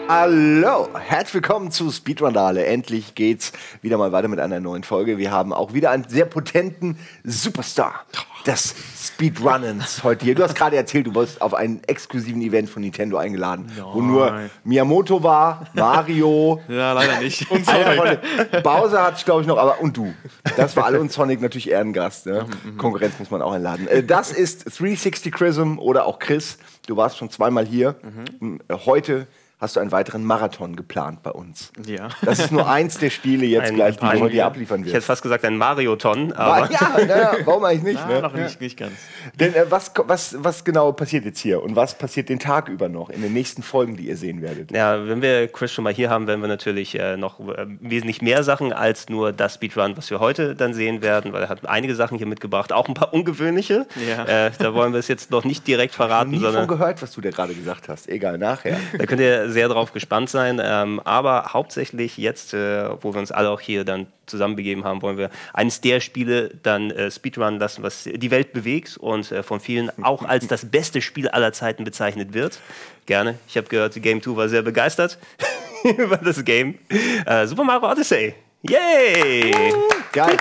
Hallo, herzlich willkommen zu Speedrandale. Endlich geht's wieder mal weiter mit einer neuen Folge. Wir haben auch wieder einen sehr potenten Superstar des Speedrunnens heute hier. Du hast gerade erzählt, du wurdest auf einen exklusiven Event von Nintendo eingeladen, wo nur Miyamoto war, Mario. Ja, leider nicht. Und Sonic. Bowser hat es, glaube ich, noch, aber und du. Das war alle und Sonic natürlich Ehrengast. Ne? Konkurrenz muss man auch einladen. Das ist 360 Chrism oder auch Chris. Du warst schon zweimal hier. Heute hast du einen weiteren Marathon geplant bei uns. Ja. Das ist nur eins der Spiele jetzt gleich, die du heute abliefern wirst. Ich hätte fast gesagt ein Marioton, aber... Ja, warum eigentlich nicht? Na, noch nicht ganz. Denn was genau passiert jetzt hier? Und was passiert den Tag über noch in den nächsten Folgen, die ihr sehen werdet? Ja, wenn wir Chris schon mal hier haben, werden wir natürlich noch wesentlich mehr Sachen als nur das Speedrun, was wir heute dann sehen werden, weil er hat einige Sachen hier mitgebracht, auch ein paar ungewöhnliche. Ja. Da wollen wir es jetzt noch nicht direkt verraten. Ich habe nie von gehört, was du dir gerade gesagt hast. Egal, nachher. Da könnt ihr sehr drauf gespannt sein, aber hauptsächlich jetzt, wo wir uns alle auch hier dann zusammenbegeben haben, wollen wir eines der Spiele dann Speedrun lassen, was die Welt bewegt und von vielen auch als das beste Spiel aller Zeiten bezeichnet wird. Gerne. Ich habe gehört, die Game 2 war sehr begeistert über das Game. Super Mario Odyssey. Yay! Geil.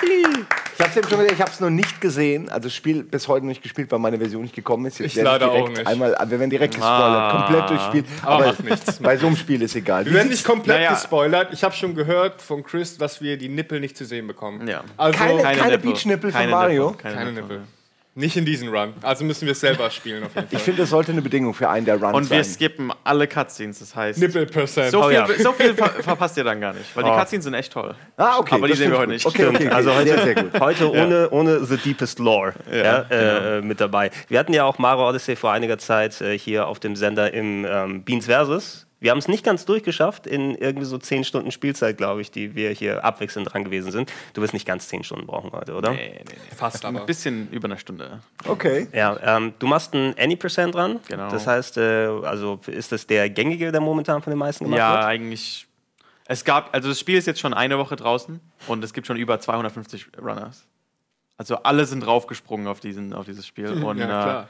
Ich habe es noch nicht gesehen, also das Spiel bis heute noch nicht gespielt, weil meine Version nicht gekommen ist. Ich leider auch nicht. Wir werden direkt gespoilert, komplett durchspielt. Aber macht nichts. Bei so einem Spiel ist egal. Wir werden nicht komplett gespoilert. Ich habe schon gehört von Chris, dass wir die Nippel nicht zu sehen bekommen. Ja. Also keine Beach-Nippel von Mario? Keine Nippel. Nicht in diesem Run. Also müssen wir es selber spielen auf jeden Fall. Ich finde, das sollte eine Bedingung für einen der Runs sein. Und wir skippen alle Cutscenes, das heißt... Nippel%. So viel verpasst ihr dann gar nicht, weil die Cutscenes sind echt toll. Okay. Aber die sehen wir heute nicht. Okay. Also heute, sehr gut. Heute ohne The Deepest Lore mit dabei. Wir hatten ja auch Mario Odyssey vor einiger Zeit hier auf dem Sender im Beans Versus. Wir haben es nicht ganz durchgeschafft in irgendwie so 10 Stunden Spielzeit, glaube ich, die wir hier abwechselnd dran gewesen sind. Du wirst nicht ganz 10 Stunden brauchen heute, oder? Nee. Fast aber. Ein bisschen über eine Stunde. Okay. Ja, du machst ein Any% dran. Genau. Das heißt, also ist das der gängige, der momentan von den meisten gemacht wird? Ja, eigentlich. Also das Spiel ist jetzt schon eine Woche draußen und es gibt schon über 250 Runners. Also alle sind draufgesprungen auf dieses Spiel. Und, ja, klar.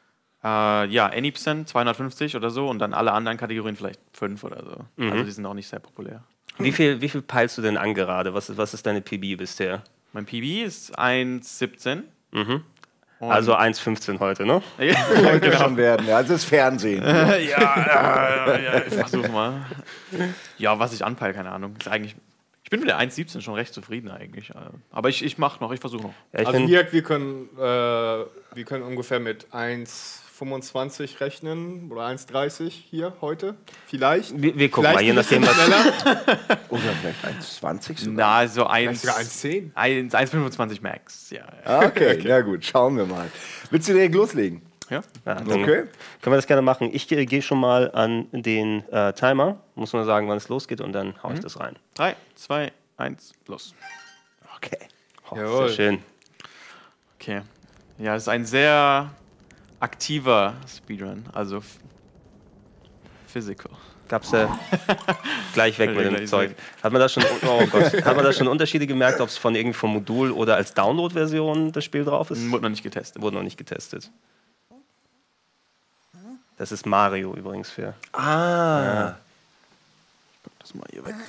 Any% 250 oder so und dann alle anderen Kategorien vielleicht 5 oder so. Also die sind auch nicht sehr populär. Wie viel peilst du denn an gerade? Was ist deine PB bisher? Mein PB ist 1,17. Also 1,15 heute, ne? Könnte schon werden, ja. Also das Fernsehen. Ich versuch mal. Ja, was ich anpeile, keine Ahnung. Ist eigentlich... Ich bin mit der 1,17 schon recht zufrieden eigentlich. Aber ich versuche noch. Ja, also wir können ungefähr mit 1,25 rechnen oder 1,30 hier heute. Vielleicht. Wir gucken mal, je nachdem, was... Oder vielleicht 1,20 sogar? Na, so 1,10? 1,25 Max, ja. Okay, na gut, schauen wir mal. Willst du direkt loslegen? Ja. Dann können wir das gerne machen. Ich gehe schon mal an den Timer. Muss nur sagen, wann es losgeht und dann haue ich das rein. 3, 2, 1, los. Okay. Sehr schön. Okay. Ja, es ist ein sehr aktiver Speedrun, also physical. Gab's gleich weg mit dem Zeug. Hat man da schon Unterschiede gemerkt, ob es von Modul oder als Download-Version das Spiel drauf ist? Wurde noch nicht getestet. Das ist Mario übrigens für. Ja. Ich pack das mal hier weg.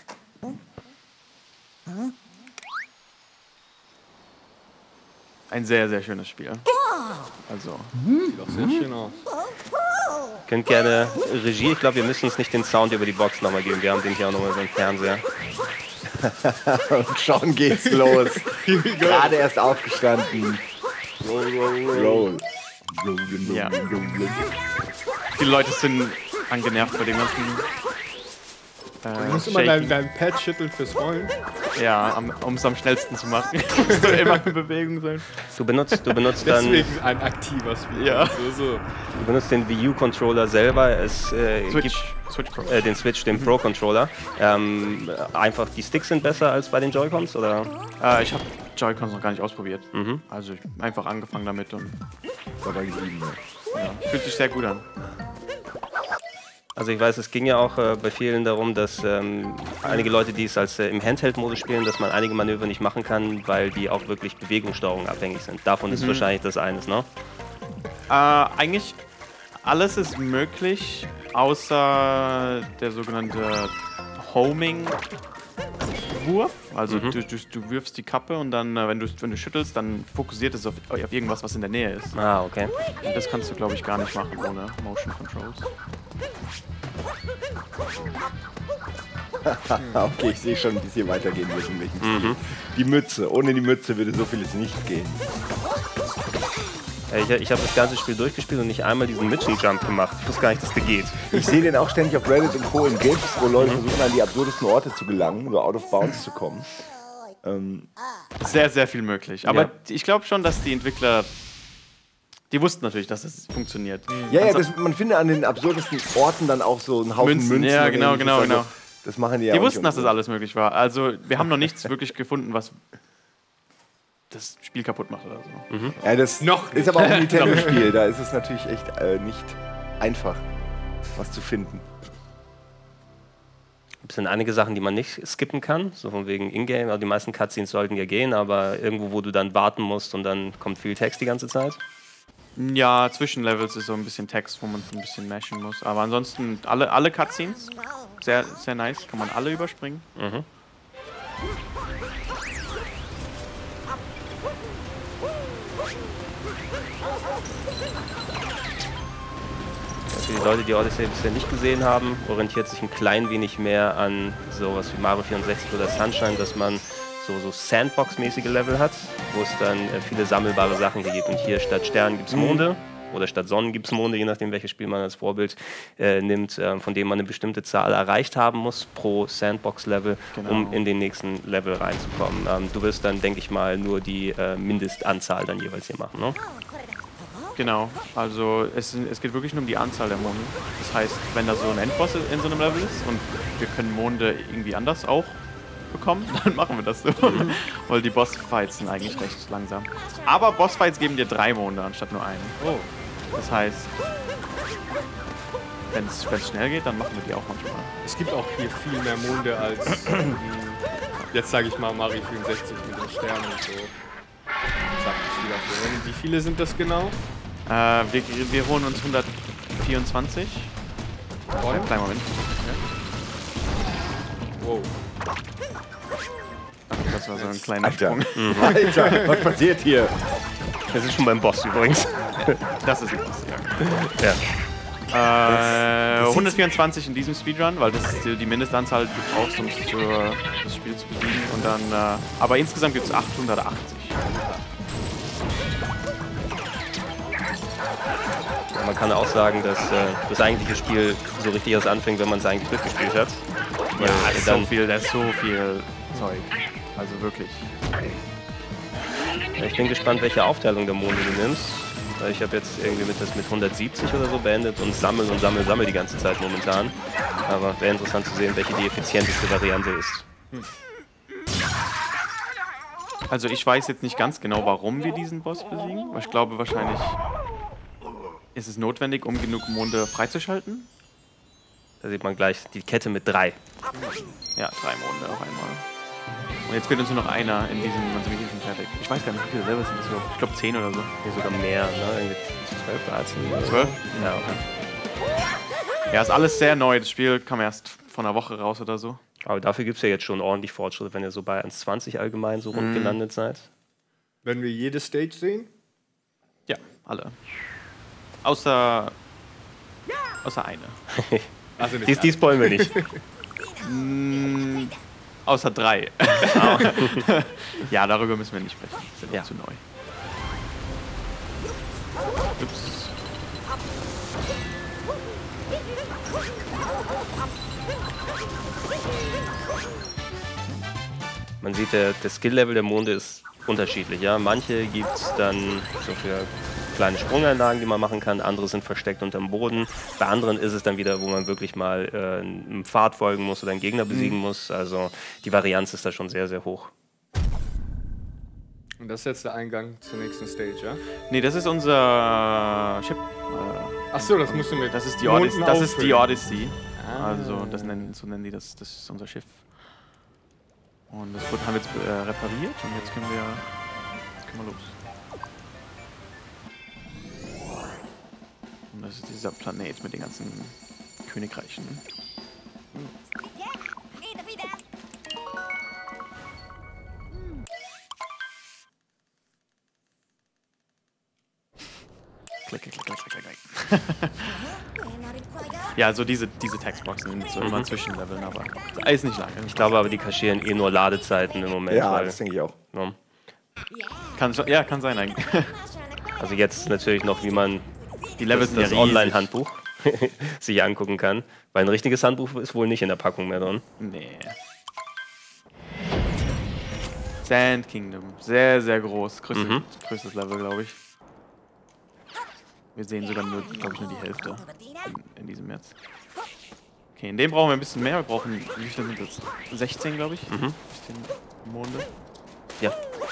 Ein sehr, sehr schönes Spiel. Also. Sieht auch sehr schön aus. Könnt gerne Regie, ich glaube, wir müssen uns nicht den Sound über die Box nochmal geben. Wir haben den hier auch nochmal über den Fernseher. Und schon geht's los. Gerade erst aufgestanden. Roll. Ja. Viele Leute sind angenervt bei dem ganzen. Du musst immer dein Pad schütteln fürs Rollen. Ja, um es am schnellsten zu machen. Musst du immer in Bewegung sein. Du benutzt dann. Deswegen ein aktiver Spiel. Ja. So. Du benutzt den Wii U-Controller selber. Es gibt den Switch, den Pro-Controller. Einfach die Sticks sind besser als bei den Joy-Cons, oder? Ich habe Joy-Cons noch gar nicht ausprobiert. Also ich habe einfach angefangen damit und dabei geblieben. Ja, fühlt sich sehr gut an. Also ich weiß, es ging ja auch bei vielen darum, dass einige Leute, die es als im Handheld-Modus spielen, dass man einige Manöver nicht machen kann, weil die auch wirklich Bewegungssteuerung abhängig sind. Davon ist wahrscheinlich das eines, ne? Eigentlich Alles ist möglich, außer der sogenannte Homing-Wurf. Also du wirfst die Kappe und dann, wenn du schüttelst, dann fokussiert es auf irgendwas, was in der Nähe ist. Ah, okay. Und das kannst du, glaube ich, gar nicht machen ohne Motion Controls. Okay, ich sehe schon, wie es hier weitergehen wird. In welchem Stil. Die Mütze. Ohne die Mütze würde so vieles nicht gehen. Ich habe das ganze Spiel durchgespielt und nicht einmal diesen Mitchell-Jump gemacht. Ich wusste gar nicht, dass der geht. Ich sehe den auch ständig auf Reddit und Co. in GIFs, wo Leute versuchen, an die absurdesten Orte zu gelangen, so out of bounds zu kommen. Sehr, sehr viel möglich. Aber ich glaube schon, dass die Entwickler, die wussten natürlich, dass es funktioniert. Ja, man findet an den absurdesten Orten dann auch so einen Haufen Münzen. Ja, genau. Das machen die ja Die auch wussten, nicht dass das alles möglich war. Also wir haben noch nichts wirklich gefunden, was das Spiel kaputt macht oder so. Ja, das ist aber auch ein Nintendo-Spiel. Da ist es natürlich echt nicht einfach, was zu finden. Es sind einige Sachen, die man nicht skippen kann, so von wegen Ingame. Also die meisten Cutscenes sollten ja gehen, aber irgendwo, wo du dann warten musst und dann kommt viel Text die ganze Zeit. Ja, zwischen Levels ist so ein bisschen Text, wo man ein bisschen mashen muss. Aber ansonsten alle Cutscenes, sehr, sehr nice, kann man alle überspringen. Für die Leute, die Odyssey bisher nicht gesehen haben, orientiert sich ein klein wenig mehr an sowas wie Mario 64 oder Sunshine, dass man so Sandbox-mäßige Level hat, wo es dann viele sammelbare Sachen gibt. Und hier statt Sternen gibt es Monde oder statt Sonnen gibt es Monde, je nachdem welches Spiel man als Vorbild nimmt, von dem man eine bestimmte Zahl erreicht haben muss pro Sandbox-Level, um in den nächsten Level reinzukommen. Du wirst dann, denke ich mal, nur die Mindestanzahl dann jeweils hier machen, ne? Genau, also es geht wirklich nur um die Anzahl der Monde. Das heißt, wenn da so ein Endboss in so einem Level ist und wir können Monde irgendwie anders auch bekommen, dann machen wir das so. Weil die Bossfights sind eigentlich recht langsam. Aber Bossfights geben dir 3 Monde anstatt nur einen. Oh. Das heißt, wenn es schnell geht, dann machen wir die auch manchmal. Es gibt auch hier viel mehr Monde als jetzt sage ich mal Mario 64 mit den Sternen und so. Sagt es wieder vorhin. Wie viele sind das genau? Wir holen uns 124. Kleinen Moment. Wow. Das war so ein kleiner Sprung. Alter, was passiert hier? Das ist schon beim Boss übrigens. Das ist ein Boss, ja. 124 in diesem Speedrun, weil das ist die Mindestanzahl, die du brauchst, um das Spiel zu besiegen. Und dann, aber insgesamt gibt es 880. Ja, man kann auch sagen, dass das eigentliche Spiel so richtig erst anfängt, wenn man es eigentlich durchgespielt hat. Ja, das ist so viel Zeug. Also wirklich. Ja, ich bin gespannt, welche Aufteilung der Monde du nimmst. Ich habe jetzt irgendwie mit 170 oder so beendet und sammel die ganze Zeit momentan. Aber wäre interessant zu sehen, welche die effizienteste Variante ist. Also ich weiß jetzt nicht ganz genau, warum wir diesen Boss besiegen. Aber ich glaube wahrscheinlich ist es notwendig, um genug Monde freizuschalten. Da sieht man gleich die Kette mit 3. Ja, 3 Monde auf einmal. Und jetzt fehlt uns nur noch einer in diesem, also wir sind fertig. Ich weiß gar nicht, wie viele Levels sind das überhaupt. Ich glaube 10 oder so. Hier sogar mehr, ne? Irgendwie 12, 13. Oder 12? So. Ja, okay. Ja, ist alles sehr neu. Das Spiel kam erst vor einer Woche raus oder so. Aber dafür gibt es ja jetzt schon ordentlich Fortschritte, wenn ihr so bei 1,20 allgemein so rund gelandet seid. Wenn wir jede Stage sehen? Ja, alle. Außer eine. Also nicht Die spoilen wir nicht. Außer 3. Ja, darüber müssen wir nicht sprechen. Das ist ja zu neu. Ups. Man sieht, der Skill-Level der Monde ist unterschiedlich. Ja? Manche gibt es dann so für kleine Sprungeinlagen, die man machen kann. Andere sind versteckt unterm Boden. Bei anderen ist es dann wieder, wo man wirklich mal einem Pfad folgen muss oder einen Gegner besiegen muss. Also die Varianz ist da schon sehr, sehr hoch. Und das ist jetzt der Eingang zur nächsten Stage, ja? Nee, das ist unser Chip. Achso, das musst du mit. Das ist die Monden Odyssey. Das ist die auffüllen. Odyssey. Also so nennen die das. Das ist unser Schiff. Und das haben wir jetzt repariert und jetzt können wir los. Und das ist dieser Planet mit den ganzen Königreichen. Klick, klick, klick, klick, klick, klick. Ja, also diese Textboxen sind so immer Zwischenleveln, aber ist nicht lange. Ich glaube aber, die kaschieren eh nur Ladezeiten im Moment. Ja, weil, das denke ich auch. ne? Kann sein eigentlich. Also jetzt natürlich noch, wie man Die Levels sind ja das riesig. Online-Handbuch sich angucken kann. Weil ein richtiges Handbuch ist wohl nicht in der Packung mehr drin. Nee. Sand Kingdom. Sehr, sehr groß. Größtes Level, glaube ich. Wir sehen sogar nur, glaube ich, nur die Hälfte in diesem jetzt. Okay, in dem brauchen wir ein bisschen mehr. Wir brauchen, wie viel sind das? 16, glaube ich. 16 Monde. Ja.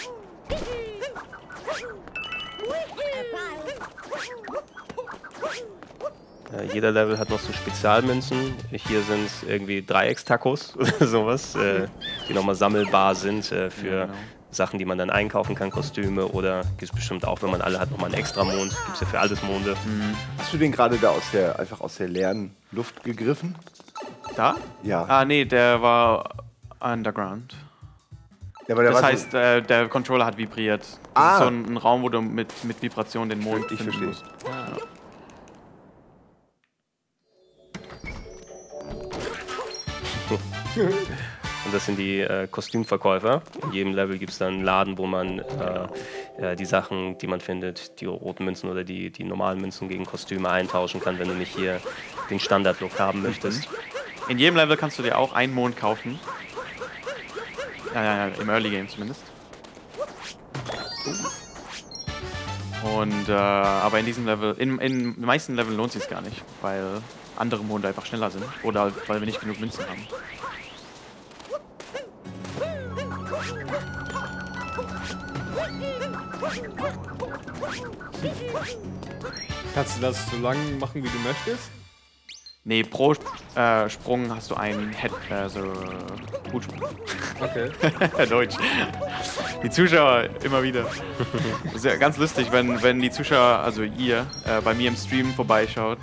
Jeder Level hat noch so Spezialmünzen. Hier sind es irgendwie Dreieckstacos oder sowas, die nochmal sammelbar sind für genau. Sachen, die man dann einkaufen kann, Kostüme oder gibt es bestimmt auch, wenn man alle hat, nochmal einen extra Mond. Gibt es ja für alles Monde. Hast du den gerade da einfach aus der leeren Luft gegriffen? Da? Ja. Ah, nee, der war underground. Ja, aber der Das war heißt, der Controller hat vibriert. Das ist so ein Raum, wo du mit Vibration den Mond Ich finden verstehe. musst. Und das sind die Kostümverkäufer. In jedem Level gibt es dann einen Laden, wo man die Sachen, die man findet, die roten Münzen oder die normalen Münzen gegen Kostüme eintauschen kann, wenn du nicht hier den Standard-Look haben möchtest. In jedem Level kannst du dir auch einen Mond kaufen. Ja, im Early Game zumindest. Und aber in diesem Level, in den meisten Leveln lohnt sich gar nicht, weil andere Monde einfach schneller sind oder weil wir nicht genug Münzen haben. Kannst du das so lang machen, wie du möchtest? Nee, pro Sprung hast du einen Hutsprung. Okay. Deutsch. Die Zuschauer immer wieder. Das ist ja ganz lustig, wenn die Zuschauer, also ihr, bei mir im Stream vorbeischaut.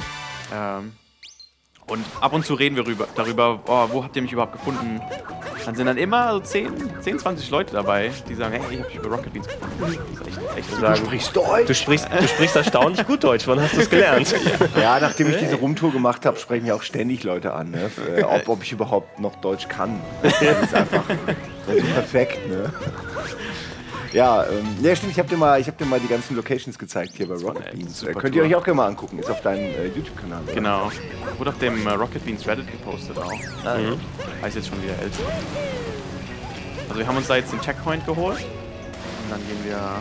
Und ab und zu reden wir darüber, oh, wo habt ihr mich überhaupt gefunden? Dann sind dann immer so 10, 20 Leute dabei, die sagen, hey, ich hab dich über Rocket Beans gefunden. Das ist echt Sagen, sprichst Deutsch? du sprichst erstaunlich gut Deutsch. Wann hast du es gelernt? Ja, nachdem ich diese Rumtour gemacht habe, sprechen ja auch ständig Leute an, ne? Ob ich überhaupt noch Deutsch kann. Das ist einfach perfekt, ne? Ja, ja, stimmt, ich hab dir mal die ganzen Locations gezeigt hier bei Rocket Beans. super Könnt ihr Tour. euch auch gerne mal angucken, ist auf deinem YouTube-Kanal. oder? Genau. Wurde auf dem Rocket Beans Reddit gepostet auch. Heißt jetzt schon wieder älter. Also wir haben uns da jetzt den Checkpoint geholt. Und dann gehen wir...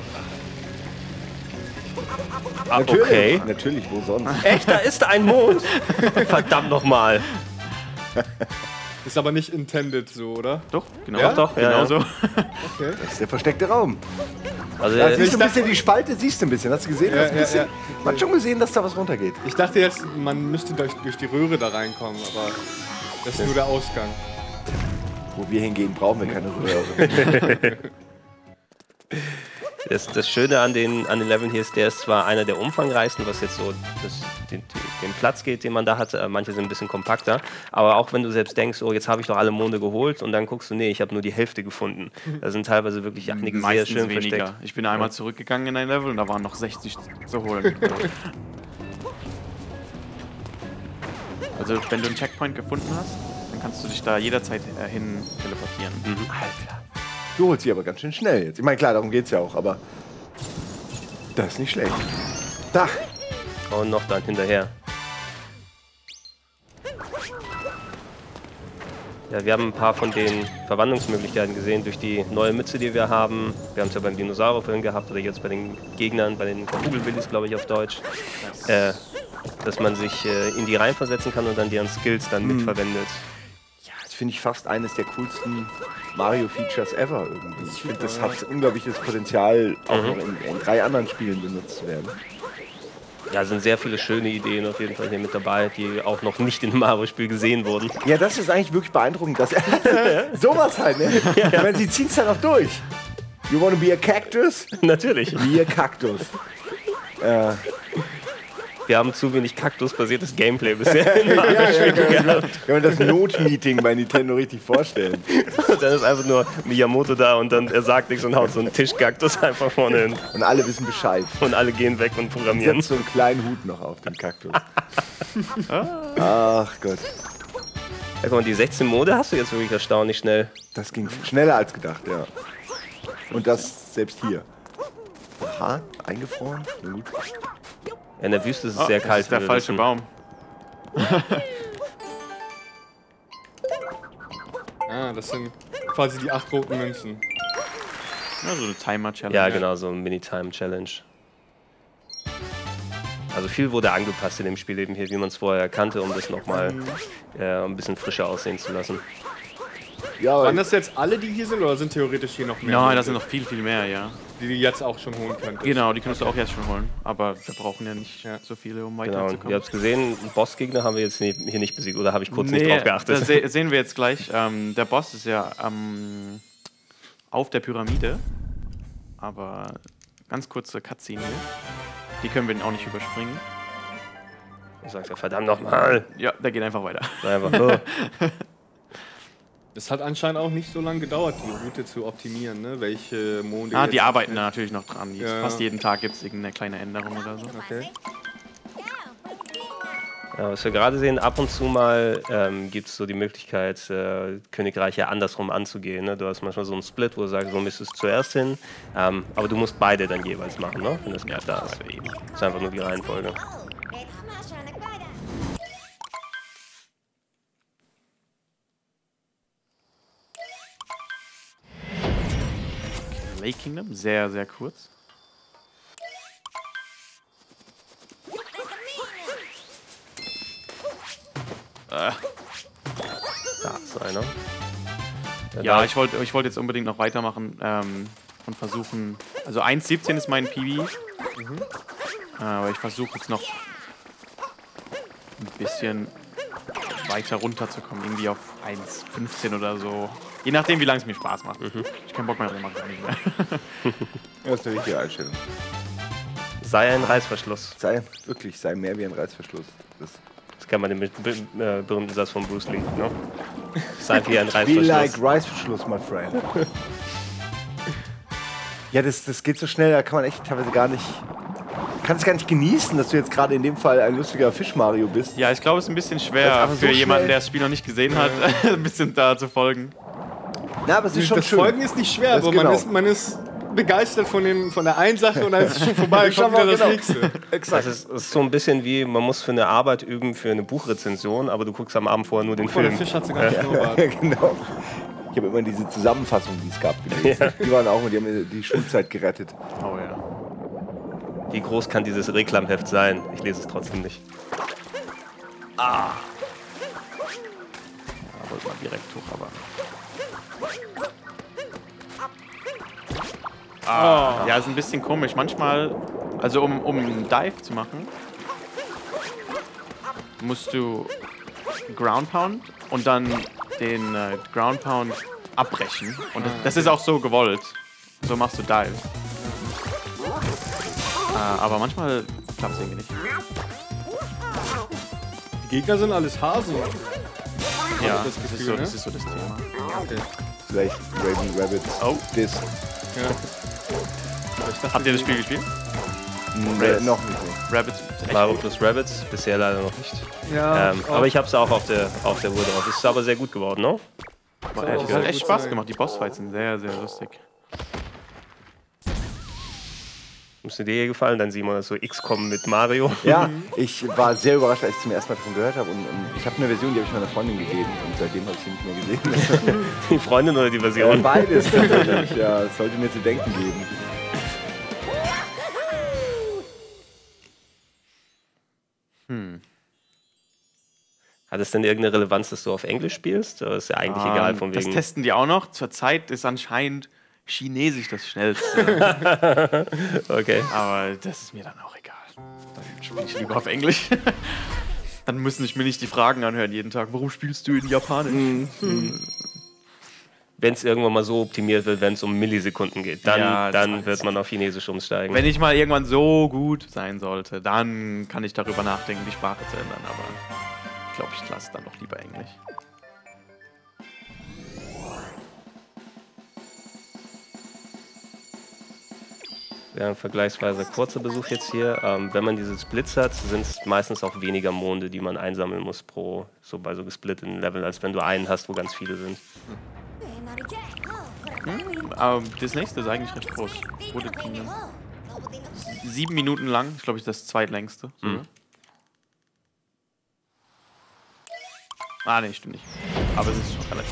Natürlich, Okay. natürlich, wo sonst? Echt, da ist ein Mond. Verdammt nochmal. Ist aber nicht intended so, oder? Doch, genau. Ja? Doch, Genau ja. so. Okay. Das ist der versteckte Raum. Also, Da siehst du ein bisschen die Spalte, siehst du ein bisschen. Hast du gesehen? Hast du ein bisschen? ja. Man hat schon gesehen, dass da was runtergeht. Ich dachte jetzt, man müsste durch die Röhre da reinkommen, aber das ist nur der Ausgang. Wo wir hingehen, brauchen wir keine Röhre. Das Schöne an den Leveln hier ist, der ist zwar einer der umfangreichsten, was jetzt so den Platz geht, den man da hat. Manche sind ein bisschen kompakter. Aber auch wenn du selbst denkst, oh, jetzt habe ich doch alle Monde geholt und dann guckst du, nee, ich habe nur die Hälfte gefunden. Da sind teilweise wirklich einige sehr Meistens schön weniger. versteckt. Ich bin einmal zurückgegangen in ein Level und da waren noch 60 zu holen. Also wenn du einen Checkpoint gefunden hast, dann kannst du dich da jederzeit hin teleportieren. Alter. Du holst sie aber ganz schön schnell jetzt. Ich meine, klar, darum geht's ja auch, aber das ist nicht schlecht. Da. Und noch dann hinterher. Ja, wir haben ein paar von den Verwandlungsmöglichkeiten gesehen durch die neue Mütze, die wir haben. Wir haben es ja beim Dinosaurierfilm gehabt oder jetzt bei den Gegnern, bei den Kugelwillis, glaube ich, auf Deutsch. Dass man sich in die reinversetzen kann und dann deren Skills dann mitverwendet. Ja, das finde ich fast eines der coolsten Mario-Features ever irgendwie. Ich finde, das hat unglaubliches Potenzial, auch noch in 3 anderen Spielen benutzt zu werden. Ja, sind sehr viele schöne Ideen auf jeden Fall hier mit dabei, die auch noch nicht in dem Mario-Spiel gesehen wurden. Ja, das ist eigentlich wirklich beeindruckend, dass sowas halt, ne? Ich meine, sie ziehen es dann auch durch. You wanna be a cactus? Natürlich. Be a cactus. Wir haben zu wenig Kaktus-basiertes Gameplay bisher. Kann man das Notmeeting bei Nintendo richtig vorstellen? Und dann ist einfach nur Miyamoto da und dann er sagt nichts und haut so einen Tischkaktus einfach vorne hin. Und alle wissen Bescheid. Und alle gehen weg und programmieren. Setzt so einen kleinen Hut noch auf den Kaktus. Ach Gott. Ja, guck mal, die 16 Mode hast du jetzt wirklich erstaunlich schnell. Das ging schneller als gedacht, ja. Und das selbst hier. Aha, eingefroren? Na gut. In der Wüste ist es sehr kalt. Das ist der wie wir falsche wissen. Baum. Ah, das sind quasi die 8 roten Münzen. Ja, so eine Timer-Challenge. Ja, genau, so ein Mini-Time-Challenge. Also viel wurde angepasst in dem Spiel eben hier, wie man es vorher kannte, um das nochmal ein bisschen frischer aussehen zu lassen. Ja, aber Waren das jetzt alle, die hier sind, oder sind theoretisch hier noch mehr? Nein, Monde, das sind noch viel, viel mehr, ja. die du jetzt auch schon holen könntest. Genau, die kannst du auch jetzt schon holen. Aber wir brauchen ja nicht so viele, um Genau, und weiterzukommen. ihr habt es gesehen, einen Bossgegner haben wir jetzt hier nicht besiegt, oder habe ich kurz nicht drauf geachtet? Das sehen wir jetzt gleich. Der Boss ist ja auf der Pyramide. Aber ganz kurze Cutscene hier. Die können wir auch nicht überspringen. Du sagst ja verdammt nochmal. Ja, der geht einfach weiter. Einfach, oh. Es hat anscheinend auch nicht so lange gedauert, die Route zu optimieren, ne? Welche Monde. Die jetzt- arbeiten da natürlich noch dran. Ja. Fast jeden Tag gibt es irgendeine kleine Änderung oder so. Okay. Ja, was wir gerade sehen, ab und zu mal gibt es so die Möglichkeit, Königreiche andersrum anzugehen. Ne? Du hast manchmal so einen Split, wo du sagst, so müsstest du zuerst hin, aber du musst beide dann jeweils machen, ne? Wenn das gerade da ist. Das ist einfach nur die Reihenfolge. Lake Kingdom, sehr, sehr kurz. Da ist einer. Ja, ich wollte jetzt unbedingt noch weitermachen und versuchen. Also 1,17 ist mein PB. Aber ich versuche jetzt noch ein bisschen weiter runterzukommen. Irgendwie auf 1,15 oder so. Je nachdem, wie lange es mir Spaß macht. Ich keinen Bock mehr, dann mache ich auch nicht mehr. das ist eine richtige Einstellung. Sei ein Reißverschluss. Sei mehr wie ein Reißverschluss. Das kann man den berühmten Satz von Bruce Lee. Ne? Sei wie ein Be Reißverschluss. like Reißverschluss, my friend. Ja, das geht so schnell, da kann man echt teilweise gar nicht. Du kannst es gar nicht genießen, dass du jetzt gerade in dem Fall ein lustiger Fisch-Mario bist. Ja, ich glaube, es ist ein bisschen Das ist schwer einfach so für jemanden, schnell. der das Spiel noch nicht gesehen hat, ein bisschen da zu folgen. Na, aber es ist schon Das schön. Folgen ist nicht schwer, Das aber genau. man ist begeistert von der einen Sache und dann ist es schon vorbei, kommt wieder das Genau. nächste. Exakt. Das ist so ein bisschen wie, man muss für eine Arbeit üben, für eine Buchrezension, aber du guckst am Abend vorher nur den Oh, der Film. Fisch hat sie gar nicht Ja, genau. Ich habe immer diese Zusammenfassungen, die es gab, gelesen. Die waren auch und die haben mir die Schulzeit gerettet. Oh ja. Wie groß kann dieses Reklamheft sein? Ich lese es trotzdem nicht. Da wollte man direkt hoch, aber. Ja, ist ein bisschen komisch. Manchmal, also um einen Dive zu machen, musst du Ground Pound und dann den Ground Pound abbrechen. Und das ist auch so gewollt. So machst du Dive. Aber manchmal klappt es irgendwie nicht. Die Gegner sind alles Hasen. Ja, das das, Gefühl, ne? das ist so das Thema. Okay. Vielleicht Raven Rabbit. Oh. Disc. Ja. Aber ich dachte, Habt ihr das Spiel gespielt? Noch nicht. Nee. Rabbits? ist echt Mario gut. plus Rabbids, bisher leider noch nicht. Ja, Aber ich habe es auch auf der Uhr drauf. Ist aber sehr gut geworden, ne? Es hat echt Spaß gemacht. Die Bossfights sind sehr, sehr lustig. Müsste dir gefallen, dann Simon, so XCOM mit Mario. Ja, ich war sehr überrascht, als ich zum ersten Mal davon gehört habe. Und ich habe eine Version, die habe ich meiner Freundin gegeben. Und seitdem habe ich sie nicht mehr gesehen. Die Freundin oder die Version? Beides tatsächlich. Ja, das sollte mir zu denken geben. Hat es denn irgendeine Relevanz, dass du auf Englisch spielst? Oder ist ja eigentlich egal von Das wegen. testen die auch noch. Zurzeit ist anscheinend Chinesisch das schnellste. Okay. Aber das ist mir dann auch egal. Dann spiele ich lieber auf Englisch. Dann müssen ich mir nicht die Fragen anhören jeden Tag. Warum spielst du in Japanisch? wenn es irgendwann mal so optimiert wird, wenn es um Millisekunden geht, dann, Ja, dann wird man auf Chinesisch umsteigen. Wenn ich mal irgendwann so gut sein sollte, dann kann ich darüber nachdenken, die Sprache zu ändern. Aber ich glaube, ich lasse dann doch lieber Englisch. Ja, ein vergleichsweise kurzer Besuch jetzt hier. Wenn man diese Splits hat, sind es meistens auch weniger Monde, die man einsammeln muss bei so gesplitteten Level, als wenn du einen hast, wo ganz viele sind. Das nächste ist eigentlich recht groß. Wurde 7 Minuten lang. Ich glaube, das zweitlängste. Ah, nee, stimmt nicht. Aber es ist schon relativ.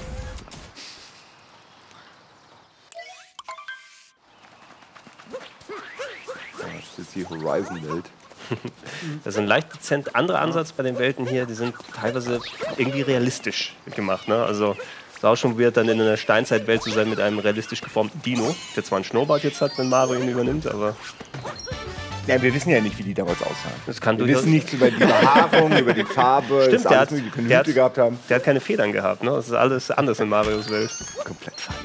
Das ist jetzt die Horizon-Welt. Das ist ein leicht dezent anderer Ansatz bei den Welten hier. Die sind teilweise irgendwie realistisch gemacht. Ne? Also es ist auch schon weird, dann in einer Steinzeitwelt zu sein mit einem realistisch geformten Dino, der zwar einen Schnurrbart jetzt hat, wenn Mario ihn übernimmt, aber... Ja, wir wissen ja nicht, wie die damals aussahen. Das kann Wir wissen nichts über die Behaarung, über die Farbe. Stimmt, das alles mögliche, die können Hüte gehabt haben. Der hat keine Federn gehabt. Ne? Das ist alles anders in Marios Welt. Komplett falsch.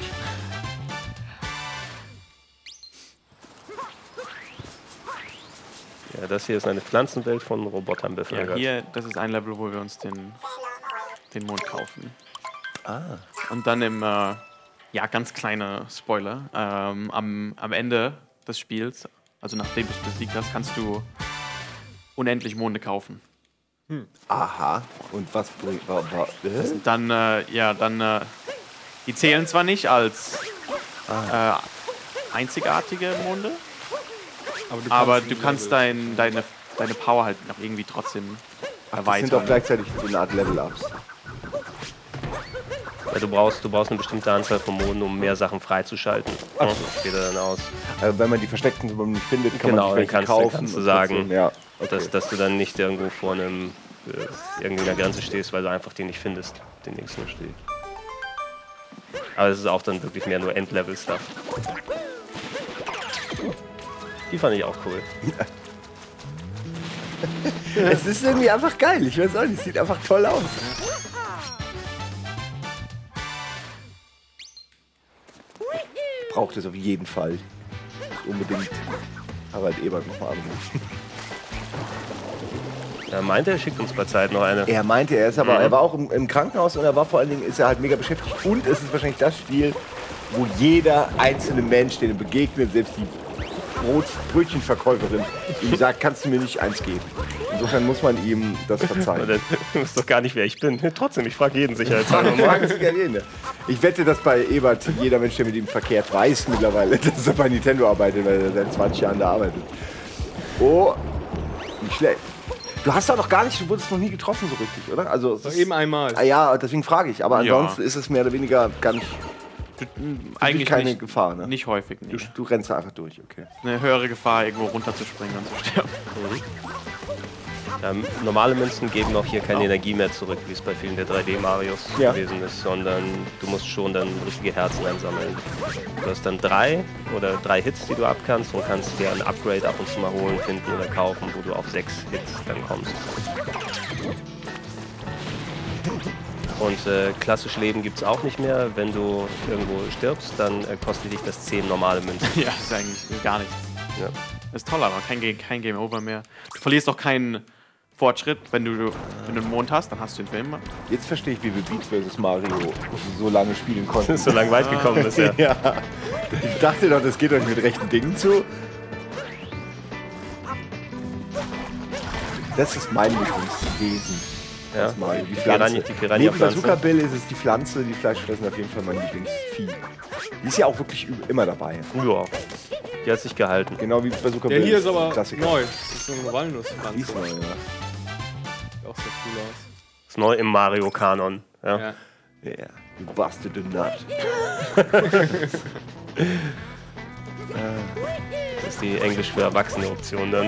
Ja, das hier ist eine Pflanzenwelt von Robotern Ja, bevölkert. hier, das ist ein Level, wo wir uns den Mond kaufen. Und dann im, ja, ganz kleiner Spoiler, am Ende des Spiels, also nachdem du es besiegt hast, kannst du unendlich Monde kaufen. Aha. Und was bringt... Dann, die zählen zwar nicht als einzigartige Monde, aber du kannst deine Power halt noch irgendwie trotzdem Das erweitern. sind doch gleichzeitig so eine Art Level-Ups. Ja, du brauchst eine bestimmte Anzahl von Monden, um mehr Sachen freizuschalten. Ach Ja, das geht dann aus. Wenn man die versteckten Symbole nicht findet, kann Genau, man dann die welche kaufen. kannst du und sagen, trotzdem- ja, okay. dass du dann nicht irgendwo vor einem irgendwie einer Grenze stehst, weil du einfach den nicht findest, den links nur steht. Aber es ist auch dann wirklich mehr nur Endlevel-Stuff. Die fand ich auch cool. Es ist irgendwie einfach geil. Ich weiß auch nicht, es sieht einfach toll aus. Braucht es auf jeden Fall. Unbedingt Harald Ebert nochmal anrufen. Er meinte, er schickt uns bei Zeit noch eine. Er meinte, er war auch im Krankenhaus und er war vor allen Dingen, ist er halt mega beschäftigt. Und es ist wahrscheinlich das Spiel, wo jeder einzelne Mensch, den er begegnet, selbst die Brötchenverkäuferin, ihm sagt, kannst du mir nicht eins geben. Insofern muss man ihm das verzeihen. Du weißt doch gar nicht, wer ich bin. Trotzdem, ich frage jeden sicherheitshalber mal. Fragen Sie gerne jeden. Ich wette, dass bei Ebert jeder Mensch, der mit ihm verkehrt, weiß mittlerweile, dass er bei Nintendo arbeitet, weil er seit 20 Jahren da arbeitet. Oh, nicht schlecht. Du hast doch noch gar nicht, du wurdest noch nie getroffen so richtig, oder? Also es Doch ist- eben einmal. Ah ja, deswegen frage ich. Aber Ja. ansonsten ist es mehr oder weniger gar nicht, Eigentlich keine nicht, Gefahr, ne? nicht häufig. Nee. Du rennst da einfach durch, okay. Eine höhere Gefahr, irgendwo runterzuspringen und zu sterben. Normale Münzen geben auch hier keine Energie mehr zurück, wie es bei vielen der 3D-Marios Ja. gewesen ist, sondern du musst schon dann richtige Herzen einsammeln. Du hast dann 3 Hits, die du abkannst und kannst dir ein Upgrade ab und zu mal holen, finden oder kaufen, wo du auf 6 Hits dann kommst. Und klassisch Leben gibt es auch nicht mehr. Wenn du irgendwo stirbst, dann kostet dich das 10 normale Münzen. Ja, das ist eigentlich gar nichts. Ja. Das ist toll, aber kein Game Over mehr. Du verlierst auch keinen Fortschritt, wenn du einen Mond hast, dann hast du den Film. Jetzt verstehe ich, wie wir Beat vs. Mario so lange spielen konnten. So lange weit gekommen ist, ja. Ja. Ich dachte doch, das geht euch mit rechten Dingen zu. Das ist mein Lieblingswesen. Ja. Das Mario, die Piranha- die Neben Piranha-Pflanze. Bazooka Bill ist es die Pflanze, die Fleischfressen auf jeden Fall mein Lieblingsvieh. Die ist ja auch wirklich immer dabei. Ja, die hat sich gehalten. Genau wie Bazooka Der Bill. hier ist aber Klassiker. neu. Das ist so eine Walnusspflanze. Die ist neu, ja. Sieht auch sehr cool aus. Ist neu im Mario-Kanon. Ja. Ja. Yeah, you busted a nut. Das ist die Englisch für Erwachsene Option dann.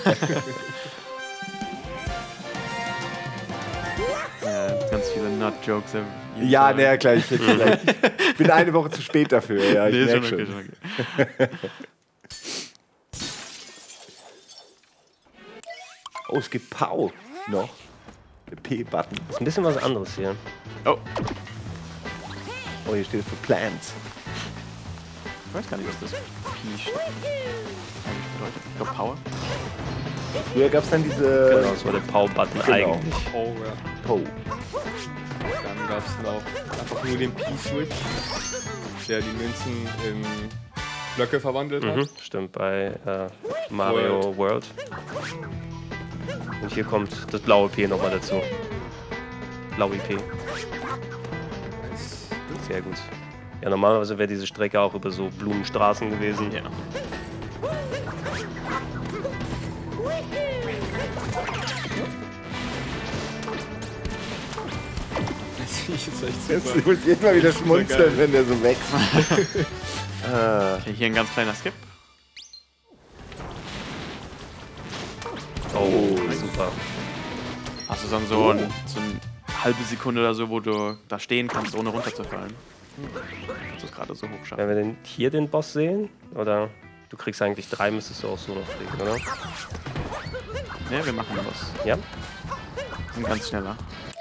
Ganz viele Nut-Jokes. Ja, naja, klar, ich bin eine Woche zu spät dafür. Ja, ich Nee, merk schon okay, schon. schon okay. Oh, es gibt Pau noch. Der P-Button. Ist ein bisschen was anderes hier. Oh, Oh, hier steht für Plants. Ich weiß gar nicht, was das Pi eigentlich bedeutet. Ich glaube Power. Früher gab es dann diese... Genau, das war der Power-Button Genau. eigentlich. Oh, ja. Poe. Dann gab es noch einfach nur den P-Switch, der die Münzen in Blöcke verwandelt hat. Stimmt, bei Mario World. Und hier kommt das blaue P nochmal dazu. Blaue P. Sehr gut. Ja, normalerweise wäre diese Strecke auch über so Blumenstraßen gewesen. Ja. Das finde ich jetzt echt Jetzt super. muss ich immer wieder schmunzeln, wenn der so wächst. Okay, hier ein ganz kleiner Skip. Oh, super. Hast du dann so eine halbe Sekunde oder so, wo du da stehen kannst, ohne runterzufallen. Kannst du es gerade so hoch schaffen. Wenn wir denn hier den Boss sehen, oder du kriegst eigentlich 3, müsstest du auch so noch kriegen, oder? Ne, wir machen das. Ja? Wir sind ganz schneller.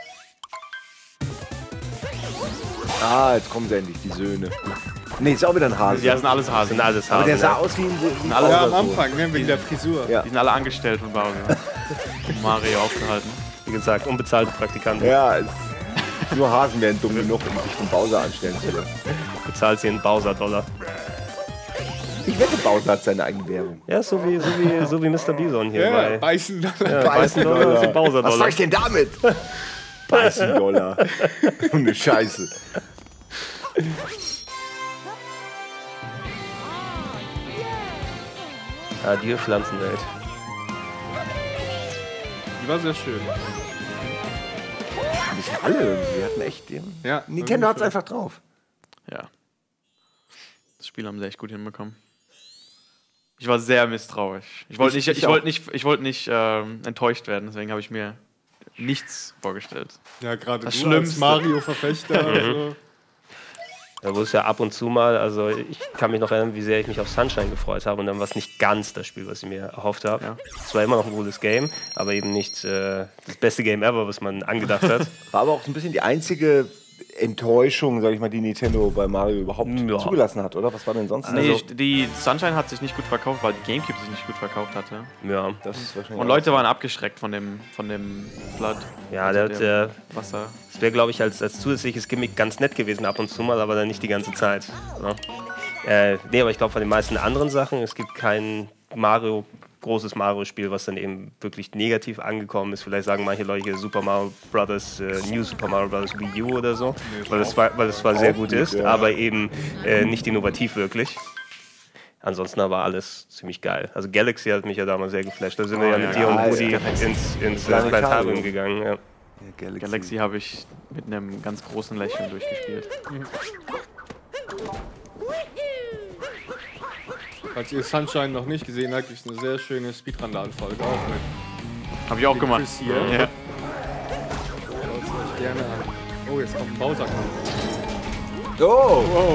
Ah, jetzt kommen sie endlich, die Söhne. Nee, ist auch wieder ein Hase. Ja, das sind alles Das Hasen. sind alles Aber der Hasen, sah ja. aus wie ein alle- Ja, Bowser am so. Anfang, ne, wegen der Frisur. Ja. Die sind alle angestellt von Bowser, um Mario aufzuhalten. Wie gesagt, unbezahlte Praktikanten. Ja, nur Hasen wären dumm genug, um sich von Bowser anstellen zu lassen. Du zahlst hier einen Bowser-Dollar. Ich wette, Bowser hat seine eigene Währung. Ja, so wie Mr. Bison hier Ja, bei beißen. ja, Beißen-Dollar und Was Bowser-Dollar. soll ich denn damit? $30. Eine Scheiße. Adieu, Pflanzenwelt. Die war sehr schön. Ein bisschen alle irgendwie. Wir hatten echt. Ja, Nintendo hat's einfach drauf. Ja. Das Spiel haben sie echt gut hinbekommen. Ich war sehr misstrauisch. Ich wollte nicht enttäuscht werden, deswegen habe ich mir nichts vorgestellt. Ja, gerade Das du Schlimmste. als Mario-Verfechter. Also. Da wurde es ja ab und zu mal, also ich kann mich noch erinnern, wie sehr ich mich auf Sunshine gefreut habe und dann war es nicht ganz das Spiel, was ich mir erhofft habe. Ja. Es war immer noch ein gutes Game, aber eben nicht das beste Game ever, was man angedacht hat. War aber auch so ein bisschen die einzige Enttäuschung, sag ich mal, die Nintendo bei Mario überhaupt Ja. zugelassen hat, oder? Was war denn sonst? Nee, Also, die Sunshine hat sich nicht gut verkauft, weil die Gamecube sich nicht gut verkauft hatte. Ja, das ist wahrscheinlich Und Leute waren abgeschreckt von dem Flood. ja Also der dem Wasser. das wäre, glaube ich, als zusätzliches Gimmick ganz nett gewesen ab und zu mal, aber dann nicht die ganze Zeit. Ja. Nee, aber ich glaube, von den meisten anderen Sachen, es gibt kein großes Mario-Spiel, was dann eben wirklich negativ angekommen ist. Vielleicht sagen manche Leute Super Mario Bros., New Super Mario Bros. Wii U oder so, weil es zwar sehr gut ist, ja. aber eben nicht innovativ wirklich. Ansonsten aber alles ziemlich geil. Also Galaxy hat mich ja damals sehr geflasht. Da sind wir ja mit dir und ja, Woody Galaxy. ins Planetarium. Planetarium gegangen. Ja. Galaxy habe ich mit einem ganz großen Lächeln durchgespielt. Falls ihr Sunshine noch nicht gesehen habt, gibt es eine sehr schöne Speedrun-Ladenfolge auch mit. Habe ich auch gemacht. Chris hier. Ja. Schaut es euch gerne an. Oh, jetzt kommt ein Bowser-Kampf. Oh! Wow.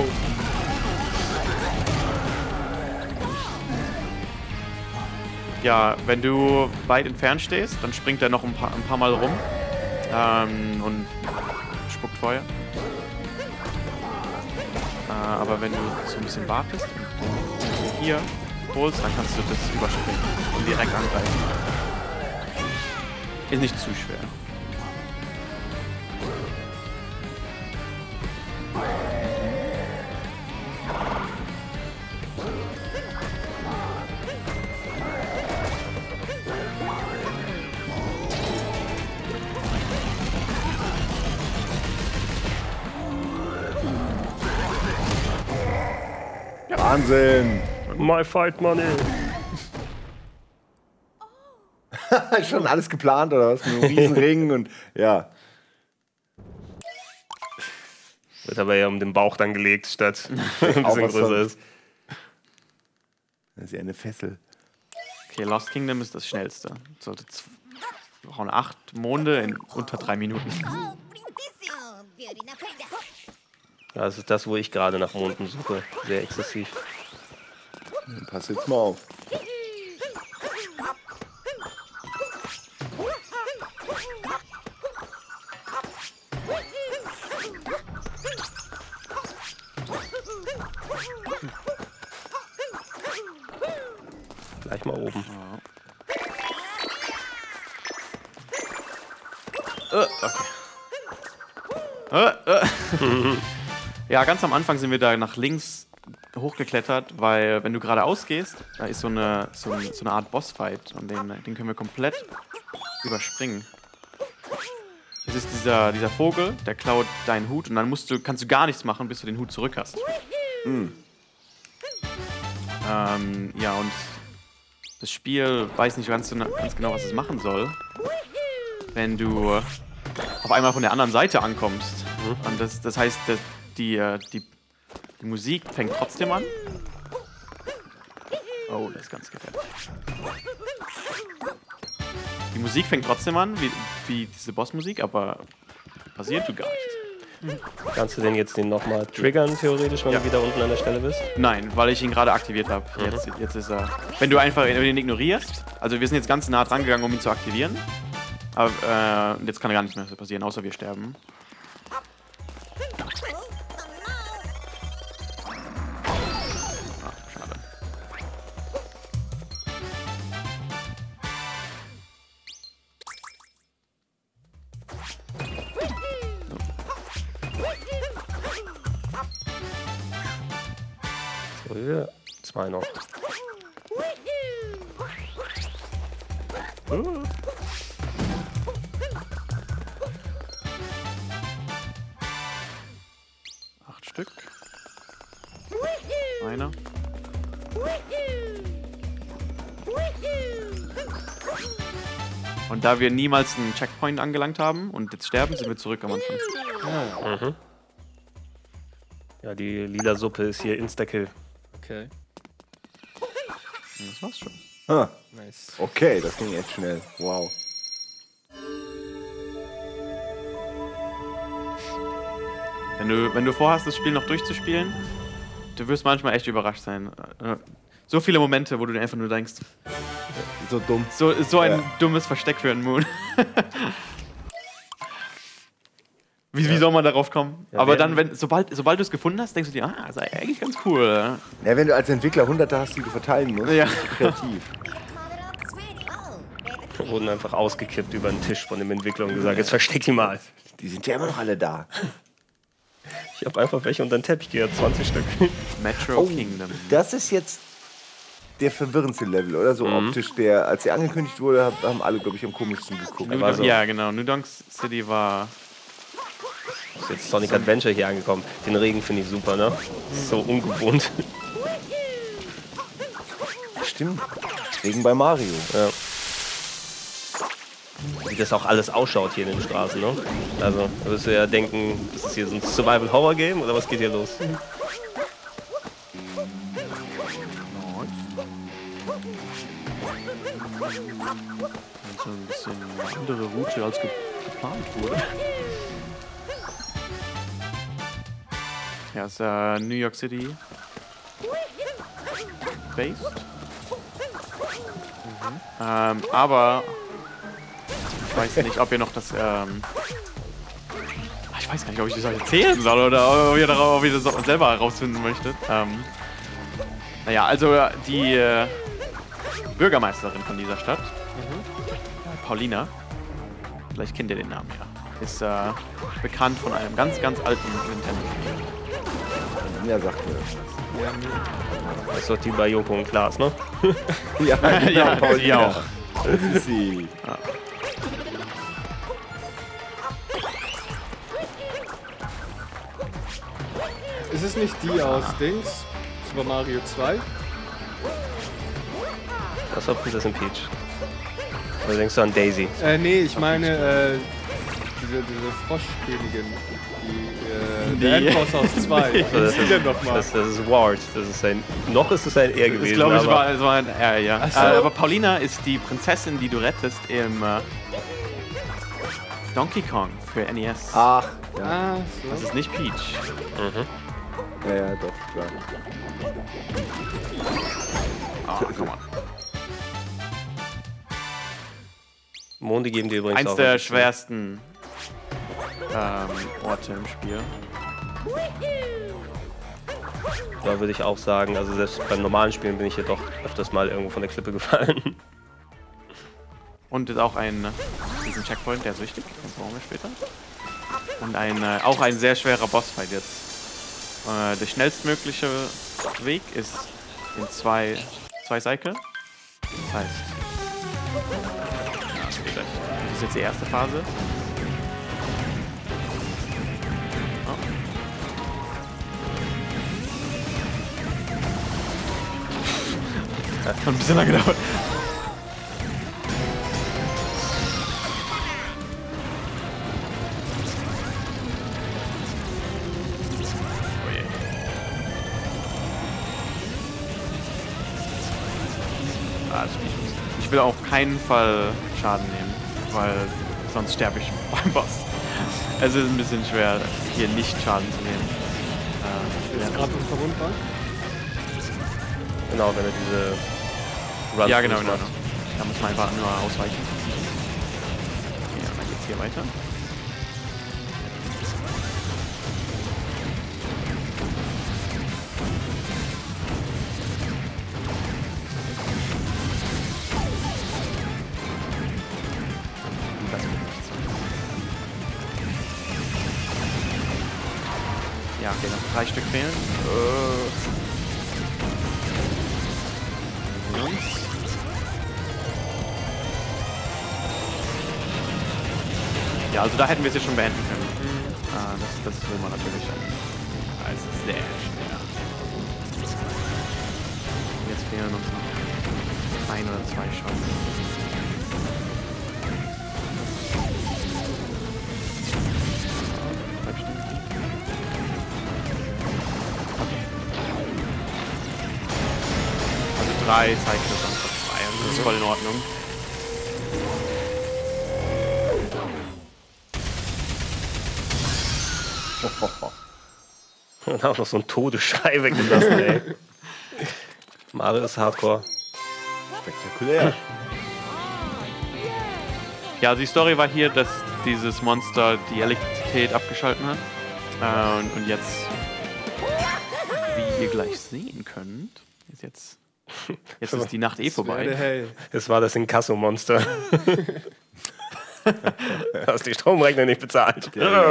Ja, wenn du weit entfernt stehst, dann springt er noch ein paar Mal rum und spuckt Feuer. Aber wenn du so ein bisschen wartest und hier holst, dann kannst du das überspringen und direkt angreifen. Ist nicht zu schwer. Wahnsinn! My Fight Money. Schon alles geplant oder was? Mit einem Riesenring und ja. Wird aber ja um den Bauch dann gelegt, statt ein Auch bisschen was größer sonst. ist. Das ist ja eine Fessel. Okay, Lost Kingdom ist das schnellste. Wir brauchen 8 Monde in unter 3 Minuten. Ja, das ist das, wo ich gerade nach Monden suche. Sehr exzessiv. Pass jetzt mal auf. Gleich mal oben. Okay. Ja, ganz am Anfang sind wir da nach links hochgeklettert, weil wenn du geradeaus gehst, da ist so eine Art Bossfight und den können wir komplett überspringen. Das ist dieser Vogel, der klaut deinen Hut und dann kannst du gar nichts machen, bis du den Hut zurück hast. Ja, und das Spiel weiß nicht ganz genau, was es machen soll, wenn du auf einmal von der anderen Seite ankommst. Und das heißt, die Musik fängt trotzdem an. Oh, das ist ganz gefährlich. Die Musik fängt trotzdem an, wie diese Bossmusik, aber passiert gar nichts. Kannst du den jetzt nochmal triggern, theoretisch, wenn du wieder unten an der Stelle bist? Nein, weil ich ihn gerade aktiviert habe. Jetzt ist er. Wenn du ihn ignorierst, also wir sind jetzt ganz nah dran gegangen, um ihn zu aktivieren. Aber jetzt kann gar nichts mehr passieren, außer wir sterben. Schade. So, hier. 2 noch. Stück. Einer. Und da wir niemals einen Checkpoint angelangt haben und jetzt sterben, sind wir zurück am Anfang. Ja, die lila Suppe ist hier Insta-Kill. Okay. Das war's schon. Ah, Nice. okay, das ging echt schnell. Wow. Wenn du vorhast, das Spiel noch durchzuspielen, du wirst manchmal echt überrascht sein. So viele Momente, wo du dir einfach nur denkst, So dumm. so ein dummes Versteck für einen Moon. Wie soll man darauf kommen? Ja, aber dann, sobald du es gefunden hast, denkst du dir, das ist eigentlich ganz cool. Ja, wenn du als Entwickler Hunderte hast, die du verteilen musst, Ja. bist du kreativ. Wurden einfach ausgekippt über den Tisch von dem Entwickler und gesagt, jetzt versteck die mal. Die sind ja immer noch alle da. Ich habe einfach welche unter den Teppich gehört, 20 Stück. Metro Kingdom. Das ist jetzt der verwirrendste Level, oder? So optisch, als er angekündigt wurde, haben alle, glaube ich, am komischsten geguckt. war so. Ja, genau. New Donk City war... Ist jetzt Sonic Adventure hier angekommen. Den Regen finde ich super, ne? Ist so ungewohnt. Stimmt. Regen bei Mario. Ja. Wie das auch alles ausschaut hier in den Straßen, ne? Also, da wirst du ja denken, ist das hier so ein Survival-Horror-Game oder was geht hier los? So ein bisschen eine andere Route als geplant wurde. Ja, ist New York City based. Aber ich weiß nicht, ob ihr noch das ich weiß gar nicht, ob ich das euch erzählen soll oder ob ihr das selber herausfinden möchtet. Naja, also die Bürgermeisterin von dieser Stadt, Paulina, vielleicht kennt ihr den Namen ja, ist bekannt von einem ganz, ganz alten Nintendo-Spiel. Ja, sagt mir das. Das ist doch die bei Joko und Klaas, ne? Ja, genau, Ja, die Paulina. auch. Das ist sie. Ist es nicht die aus Dings? Super Mario 2? Das war Prinzessin Peach. Oder denkst du an Daisy? Nee, ich meine diese Froschkönigin. Der Endboss aus 2. Wie das ist die denn nochmal? Das ist Ward. Noch ist es ein R Ich gewesen. glaube, es aber war ein R, ja. Ach so. Aber Paulina ist die Prinzessin, die du rettest im Donkey Kong für NES. Ach, ja, Ah, Das so. ist nicht Peach. ja, doch, klar. Come on. Monde geben dir übrigens Eins auch der was. schwersten Orte im Spiel. Da würde ich auch sagen, also selbst beim normalen Spielen bin ich hier doch öfters mal irgendwo von der Klippe gefallen. Und ist auch diesen Checkpoint, der ist wichtig, den brauchen wir später. Und auch ein sehr schwerer Bossfight jetzt. Der schnellstmögliche Weg ist in zwei Cycle. Das heißt, das ist jetzt die erste Phase. Oh. Hat ein bisschen lange gedauert. Ich will auf keinen Fall Schaden nehmen, weil sonst sterbe ich beim Boss. Es ist ein bisschen schwer, hier nicht Schaden zu nehmen. Ist gerade unverwundbar? Genau, wenn er diese Run ja, genau. Da muss man einfach nur ausweichen. Okay, und dann geht's hier weiter. Ja, okay, noch 3 Stück fehlen. Ja, also da hätten wir es jetzt schon beenden können. Das will man natürlich schon. Das ist sehr schwer. Jetzt fehlen uns noch 1 oder 2 Shots. Also 3 Cycles anstatt 2. Also das ist voll in Ordnung. Und auch noch so ein Todesschrei weggelassen, ey. Mario ist Hardcore. Spektakulär. Ja, also die Story war hier, dass dieses Monster die Elektrizität abgeschalten hat. Und jetzt, wie ihr gleich sehen könnt, jetzt ist die Nacht eh vorbei. Es war das Inkasso-Monster. Du hast die Stromrechnung nicht bezahlt.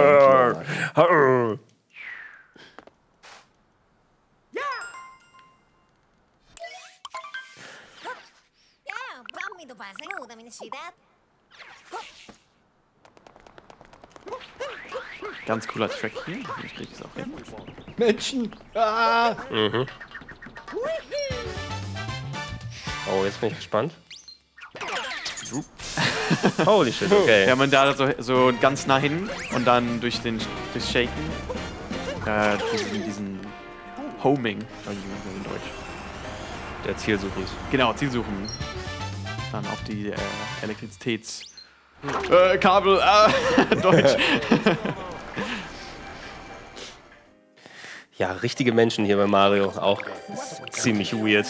Ganz cooler Track hier. Ich krieg es auch hin. Menschen! Ah! Mhm. Oh, jetzt bin ich gespannt. Holy shit, okay. Ja, man da so ganz nah hin und dann durchs Shaken diesen Homing, also in Deutsch. Der Zielsuchen. Genau, Zielsuchen. Dann auf die Kabel, Deutsch. Ja, richtige Menschen hier bei Mario, auch ziemlich weird.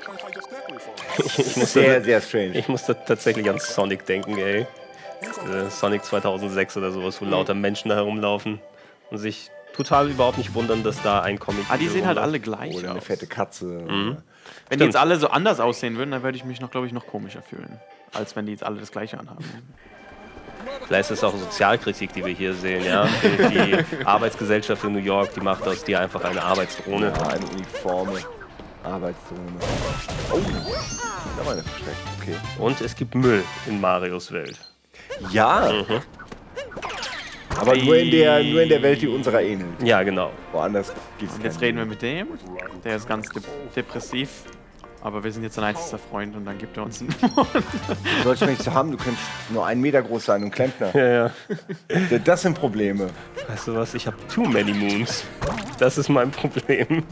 Sehr strange. Ich musste tatsächlich an Sonic denken, ey. Sonic 2006 oder sowas, wo lauter Menschen da herumlaufen und sich total überhaupt nicht wundern, dass da ein Comic... Die sehen halt alle gleich Oder eine aus. fette Katze. Mhm. Wenn die jetzt alle so anders aussehen würden, dann würde ich mich noch, glaube ich, noch komischer fühlen. Als wenn die jetzt alle das Gleiche anhaben. Vielleicht ist es auch Sozialkritik, die wir hier sehen, ja. Die Arbeitsgesellschaft in New York, die macht aus dir einfach eine Arbeitsdrohne. Ja, eine Uniforme. Arbeitsdrohne. Oh, da war eine versteckt. Okay. Und es gibt Müll in Marios Welt. Ja. Mhm. Aber nur in der Welt, die unserer ähnelt. Ja, genau. Woanders geht's Und jetzt reden wir mit dem. Der ist ganz depressiv. Aber wir sind jetzt sein einziger Freund und dann gibt er uns einen Mond. Du sollst mich zu haben, du könntest nur 1 Meter groß sein und Klempner. Ja. Das sind Probleme. Weißt du was? Ich habe too many moons. Das ist mein Problem.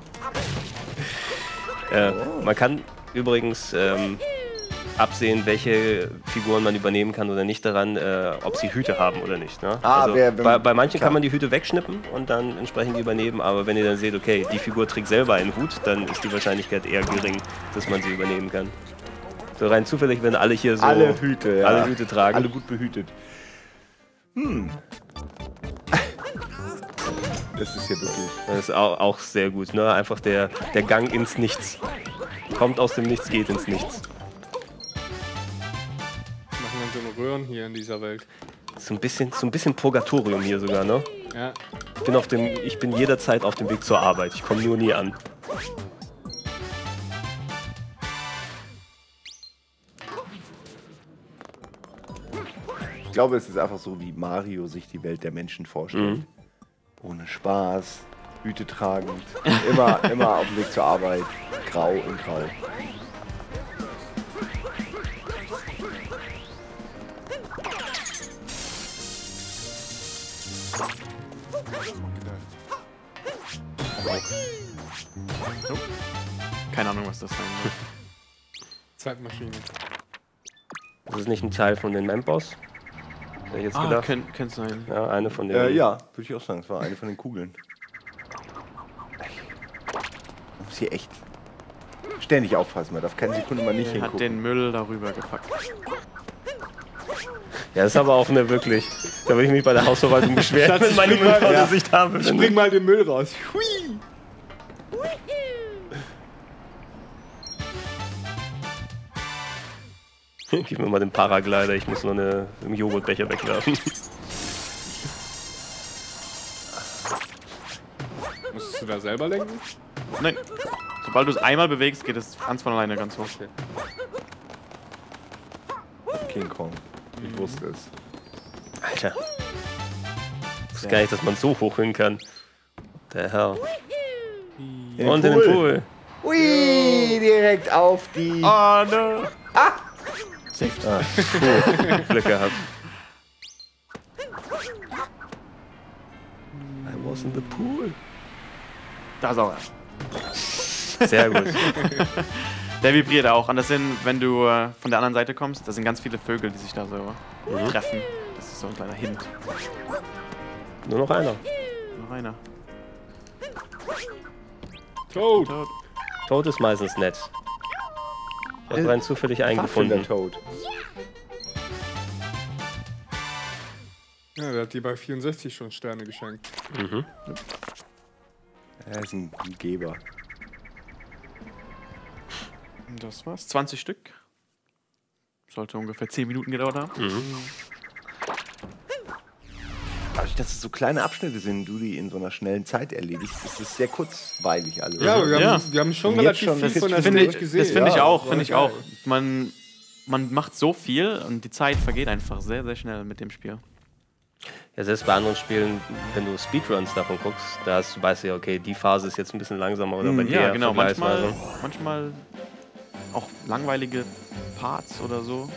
Man kann übrigens absehen, welche Figuren man übernehmen kann oder nicht daran, ob sie Hüte haben oder nicht. Ne? Also bei manchen kann man die Hüte wegschnippen und dann entsprechend die übernehmen, aber wenn ihr dann seht, okay, die Figur trägt selber einen Hut, dann ist die Wahrscheinlichkeit eher gering, dass man sie übernehmen kann. So rein zufällig, wenn alle hier so alle Hüte tragen. Alle gut behütet. Das ist ja wirklich. Das ist auch sehr gut, ne? Einfach der Gang ins Nichts. Kommt aus dem Nichts, geht ins Nichts. Machen dann so eine Röhren hier in dieser Welt. So ein bisschen Purgatorium hier sogar, ne? Ja. Ich bin jederzeit auf dem Weg zur Arbeit. Ich komme nur nie an. Ich glaube, es ist einfach so, wie Mario sich die Welt der Menschen vorstellt. Ohne Spaß, Hüte tragend, immer auf dem Weg zur Arbeit, grau in grau. Keine Ahnung, was das sein soll. Zeitmaschine. Das ist nicht ein Teil von den Members. Hätte ich jetzt gedacht. Könnte sein. Ja, eine von den. Ja, würde ich auch sagen, es war eine von den Kugeln. Man muss hier echt ständig aufpassen, man darf keine Sekunde mal nicht Er hat hingucken. den Müll darüber gepackt. Ja, das ist aber auch eine wirklich. Da würde ich mich bei der Hausverwaltung beschweren, Schatz, wenn meine spring mal- Müllaussicht habe. Bring mal den Müll raus. Hui! Gib mir mal den Paraglider, ich muss noch einen Joghurtbecher wegwerfen. Musstest du da selber lenken? Nein. Sobald du es einmal bewegst, geht es ganz von alleine ganz hoch. King Kong. Ich wusste es. Alter. Ich wusste gar nicht, dass man so hoch hin kann. Der Herr. Und in den Pool. Ui, direkt auf die... Oh, no. Ah, cool. Glück gehabt. I was in the pool. Da ist auch er. Sehr gut. Der vibriert auch. Und das sind, wenn du von der anderen Seite kommst, das sind ganz viele Vögel, die sich da so treffen. Das ist so ein kleiner Hint. Nur noch einer. Noch einer. Toad! Tot. Toad ist meistens nett. Ich habe rein zufällig eingefunden. Toad. Ja, der hat dir bei 64 schon Sterne geschenkt. Er ist ein Geber. Das war's. 20 Stück. Sollte ungefähr 10 Minuten gedauert haben. Dadurch, dass es so kleine Abschnitte sind, du die in so einer schnellen Zeit erledigst, ist es sehr kurzweilig alles. Ja, Ja. wir haben schon Und jetzt relativ schon, viel das von der Finde Stage ich, gesehen. das finde ich Ja, auch, war finde ich geil. auch. Man macht so viel und die Zeit vergeht einfach sehr, sehr schnell mit dem Spiel. Ja, selbst bei anderen Spielen, wenn du Speedruns davon guckst, weißt du ja, okay, die Phase ist jetzt ein bisschen langsamer oder bei dir Ja, genau. vergleichsweise. Manchmal auch langweilige Parts oder so.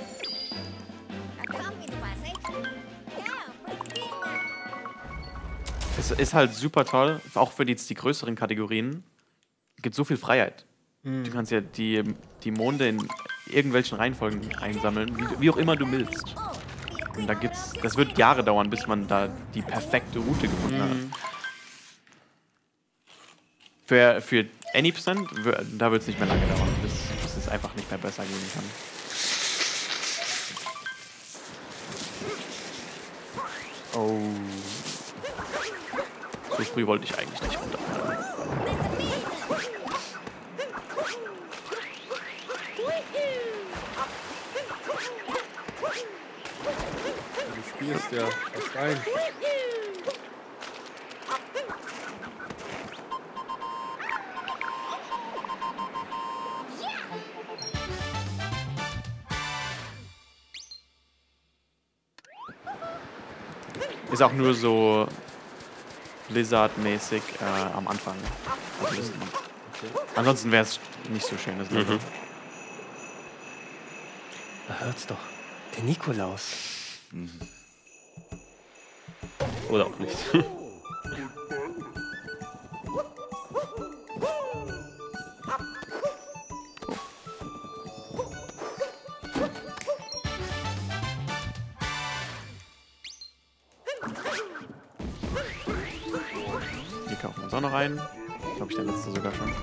Es ist halt super toll, auch für die größeren Kategorien. Es gibt so viel Freiheit. Du kannst ja die Monde in irgendwelchen Reihenfolgen einsammeln, wie auch immer du willst. Und das wird Jahre dauern, bis man da die perfekte Route gefunden hat. Für Any Percent, da wird es nicht mehr lange dauern, bis es einfach nicht mehr besser gehen kann. Oh. So früh wollte ich eigentlich nicht runterfallen. Du spielst ja fast ein. Ist auch nur so Blizzard-mäßig am Anfang. Also ansonsten wäre es nicht so schön. Das Level. Da hört's doch. Der Nikolaus. Oder auch nicht. Die kaufen wir uns auch noch ein. Glaube ich, der letzte sogar schon.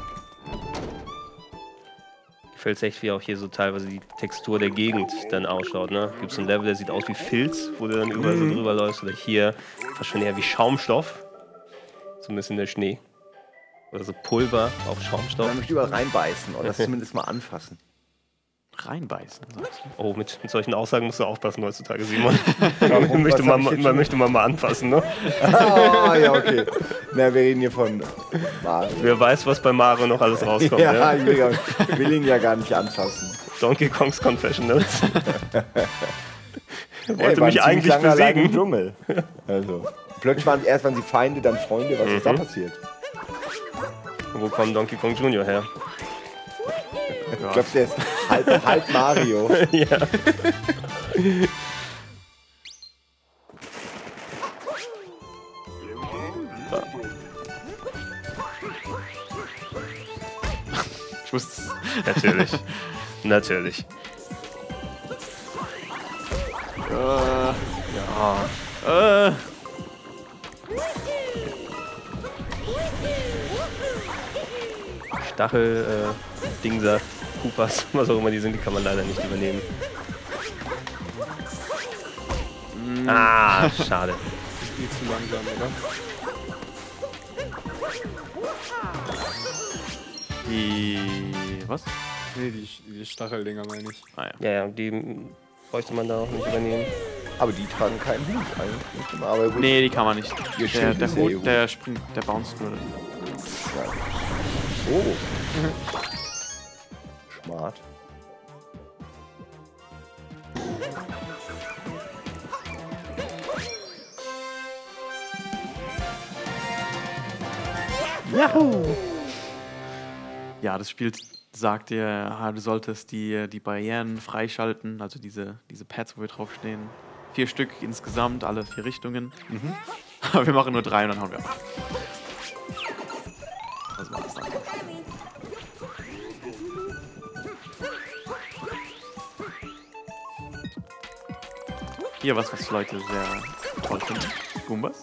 Gefällt echt, wie auch hier so teilweise die Textur der Gegend dann ausschaut. Ne? Gibt es ein Level, der sieht aus wie Filz, wo du dann überall so drüber läufst. Oder hier fast schon eher wie Schaumstoff. So ein bisschen der Schnee. Oder so Pulver auf Schaumstoff. Man möchte überall reinbeißen oder das zumindest mal anfassen. Reinbeißen, sagst du. Oh, mit solchen Aussagen musst du aufpassen heutzutage, Simon. man möchte man mal anfassen, ne? Ah, ja, okay. Na, wir reden hier von Mario. Wer weiß, was bei Mario noch alles rauskommt. Ja, Ja? ich will ihn ja gar nicht anfassen. Donkey Kongs Confessionals. Er wollte war mich ein ziemlich eigentlich langer, langer besiegen. Dschungel. Also, plötzlich waren sie Feinde, dann Freunde. Was ist da passiert? Wo kommt Donkey Kong Jr. her? Ich glaube, der ist halb Mario. Ja. Ich wusste es. Natürlich. Natürlich. Stachel, Dingser, Koopas, was auch immer die sind, die kann man leider nicht übernehmen. Ah, schade. Viel zu langsam, oder? Die. Was? Nee, die Stacheldinger meine ich. Ah, ja. Ja, ja, die bräuchte man da auch nicht übernehmen. Aber die tragen keinen Hut eigentlich. Nicht immer. Aber gut. Nee, die kann man nicht. Ihr Der Schild ist ja Hut, gut. der springt, der bounced nur. Oh. Smart. Ja, das Spiel sagt dir, du solltest die Barrieren freischalten, also diese Pads, wo wir draufstehen. 4 Stück insgesamt, alle 4 Richtungen. Aber wir machen nur 3 und dann hauen wir ab. Das war das dann. Hier was Leute sehr toll finden. Goombas.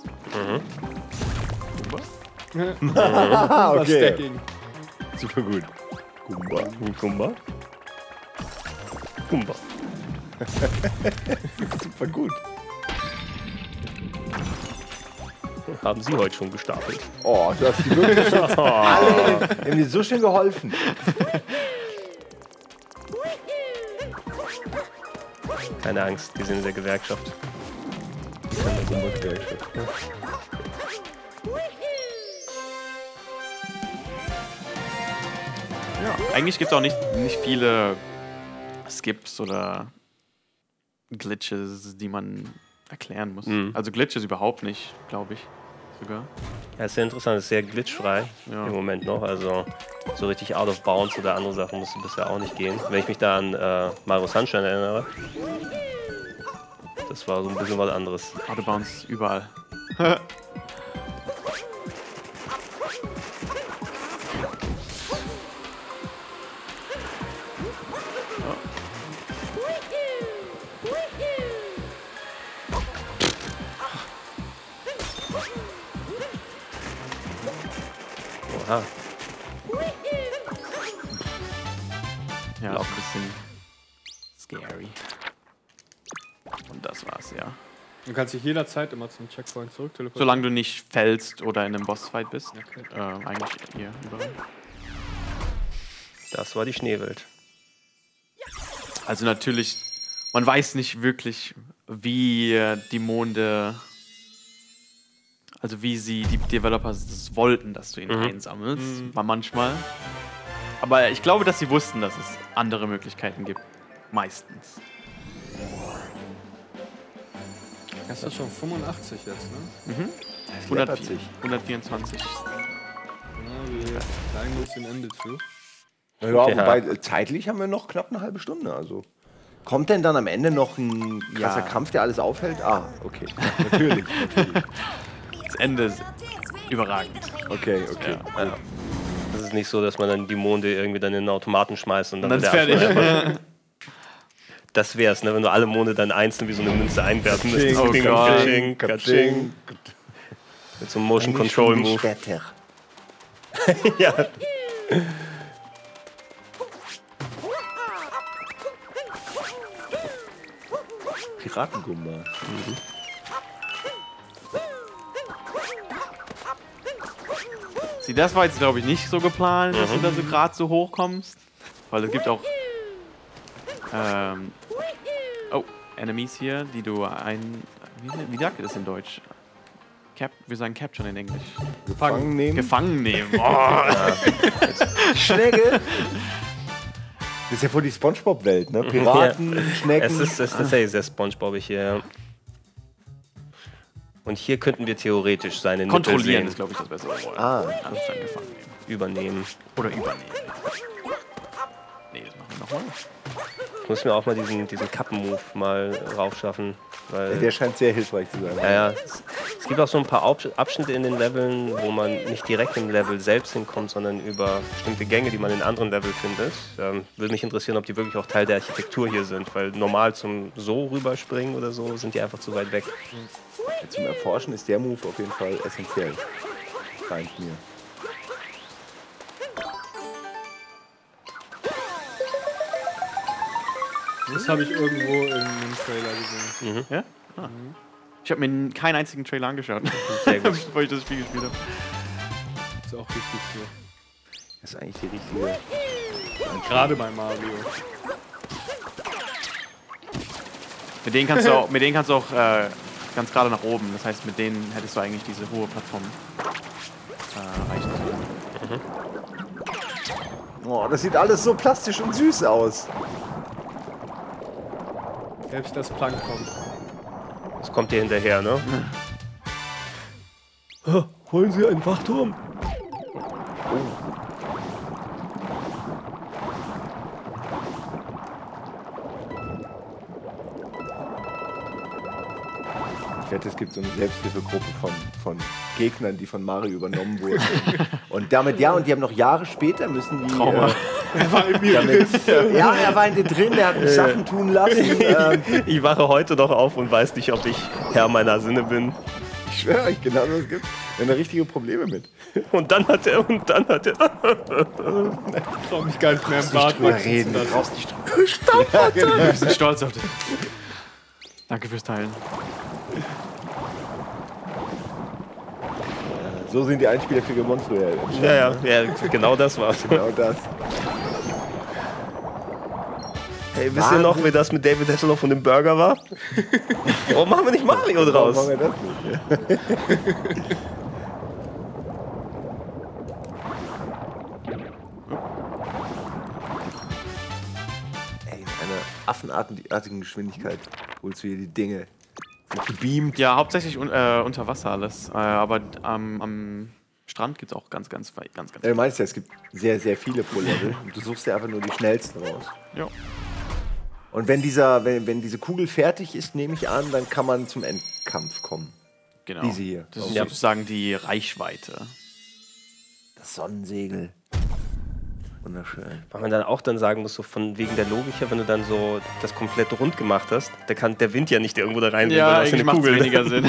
Goomba. Ah, Was okay. Stacking. Super gut. Goomba. Gumba? Gumba. Super gut. Haben Sie heute schon gestapelt? Oh, du hast die wirklich jetzt alle, die haben dir so schön geholfen. Keine Angst, die sind in der Gewerkschaft. Ja, eigentlich gibt es auch nicht viele Skips oder Glitches, die man erklären muss. Also Glitches überhaupt nicht, glaube ich. Sogar. Ja, ist sehr interessant, ist sehr glitchfrei Ja. im Moment noch. Also so richtig out of bounds oder andere Sachen musste bisher auch nicht gehen. Wenn ich mich da an Mario Sunshine erinnere, das war so ein bisschen was anderes. Out of bounds überall. Oha. Ja, auch ein bisschen scary. Und das war's, ja. Du kannst dich jederzeit immer zum Checkpoint zurück teleportieren. Solange du nicht fällst oder in einem Bossfight bist. Eigentlich hier überall. Das war die Schneewelt. Also natürlich, man weiß nicht wirklich, wie die Monde, also wie die Developers das wollten, dass du ihn einsammelst, war manchmal. Aber ich glaube, dass sie wussten, dass es andere Möglichkeiten gibt. Meistens. Das ist schon 85 jetzt, ne? 124. Ja, wir neigen uns dem Ende zu. Ja, Ja. wobei zeitlich haben wir noch knapp eine halbe Stunde. Also. Kommt denn dann am Ende noch ein krasser Ja. Kampf, der alles aufhält? Ah, okay. Natürlich. Das Ende ist überragend. Okay, okay. Ja. Das ist nicht so, dass man dann die Monde irgendwie dann in den Automaten schmeißt und dann, Und dann ist wird der fertig. Abfall- Das wär's, ne? Wenn du alle Monde dann einzeln wie so eine Münze einwerfen müsstest. Oh Ding, Gott. Katsching, Katsching. Mit so einem Motion Control Move. Später. Ja. Piratengumba. Sieh, das war jetzt, glaube ich, nicht so geplant, dass du da so gerade so hoch kommst. Weil es gibt auch Enemies hier, die du wie sagt ihr das in Deutsch? Wir sagen Capture in Englisch. Gefangen nehmen. Gefangen nehmen. Oh. Schnecke. Das ist ja voll die Spongebob-Welt, ne? Piraten, Schnecken. Es ist tatsächlich sehr Spongebob-ig hier. Und hier könnten wir theoretisch seine Kontrollieren Nippel ist, glaube ich, das bessere Wort. Anstatt gefangen nehmen. übernehmen. Oder übernehmen. Nee, das machen wir nochmal. Ich muss mir auch mal diesen Kappen-Move mal raufschaffen. Weil Der scheint sehr hilfreich zu sein. ja, es gibt auch so ein paar Abschnitte in den Leveln, wo man nicht direkt im Level selbst hinkommt, sondern über bestimmte Gänge, die man in anderen Level findet. Würde mich interessieren, ob die wirklich auch Teil der Architektur hier sind, weil normal zum so rüberspringen oder so sind die einfach zu weit weg. Zum Erforschen ist der Move auf jeden Fall essentiell. Scheint mir. Das habe ich irgendwo in einem Trailer gesehen. Ja? Ah. Ich habe mir keinen einzigen Trailer angeschaut, Sehr gut. bevor ich das Spiel gespielt habe. Das ist auch richtig so. Das ist eigentlich die richtige. Gerade bei Mario. Mit denen kannst du auch ganz gerade nach oben. Das heißt, mit denen hättest du eigentlich diese hohe Plattform erreichen können. Oh, das sieht alles so plastisch und süß aus. Selbst das Plankton. Das kommt dir hinterher, ne? Wollen Sie einen Wachturm? Ich wette, es gibt so eine Selbsthilfegruppe von Gegnern, die von Mario übernommen wurden. Und damit, ja, und die haben noch Jahre später müssen die. Er war in mir drin. Ja, er war in dir drin, der hat mich Sachen tun lassen. Ich wache heute noch auf und weiß nicht, ob ich Herr meiner Sinne bin. Ich schwöre euch, genau das gibt. Wir haben da richtige Probleme mit. Und dann hat er. Ich trau mich gar nicht mehr im Bad wachsen zu lassen. Brauchst nicht drüber. Ja, genau. Wir sind stolz auf dich. Danke fürs Teilen. So sind die Einspieler für Gemon früher. Ja, genau das war's. Genau das. Hey, wisst ihr noch, wie das mit David Hasselhoff und dem Burger war? Warum machen wir nicht Mario draus? Warum machen wir das nicht? Ey, in einer affenartigen Geschwindigkeit holst du hier die Dinge. Sind gebeamt. Ja, hauptsächlich unter Wasser alles. Aber am Strand gibt es auch ganz Ja, du meinst ja, es gibt sehr, sehr viele pro Level. Und du suchst ja einfach nur die schnellsten raus. Ja. Und wenn diese Kugel fertig ist, nehme ich an, dann kann man zum Endkampf kommen. Genau. Diese hier. Das ist sozusagen die Reichweite. Das Sonnensegel. Wunderschön. Weil man dann auch dann sagen muss, so von wegen der Logik her, wenn du dann so das komplett rund gemacht hast, kann der Wind ja nicht irgendwo da rein. Ja, eigentlich macht es weniger Sinn.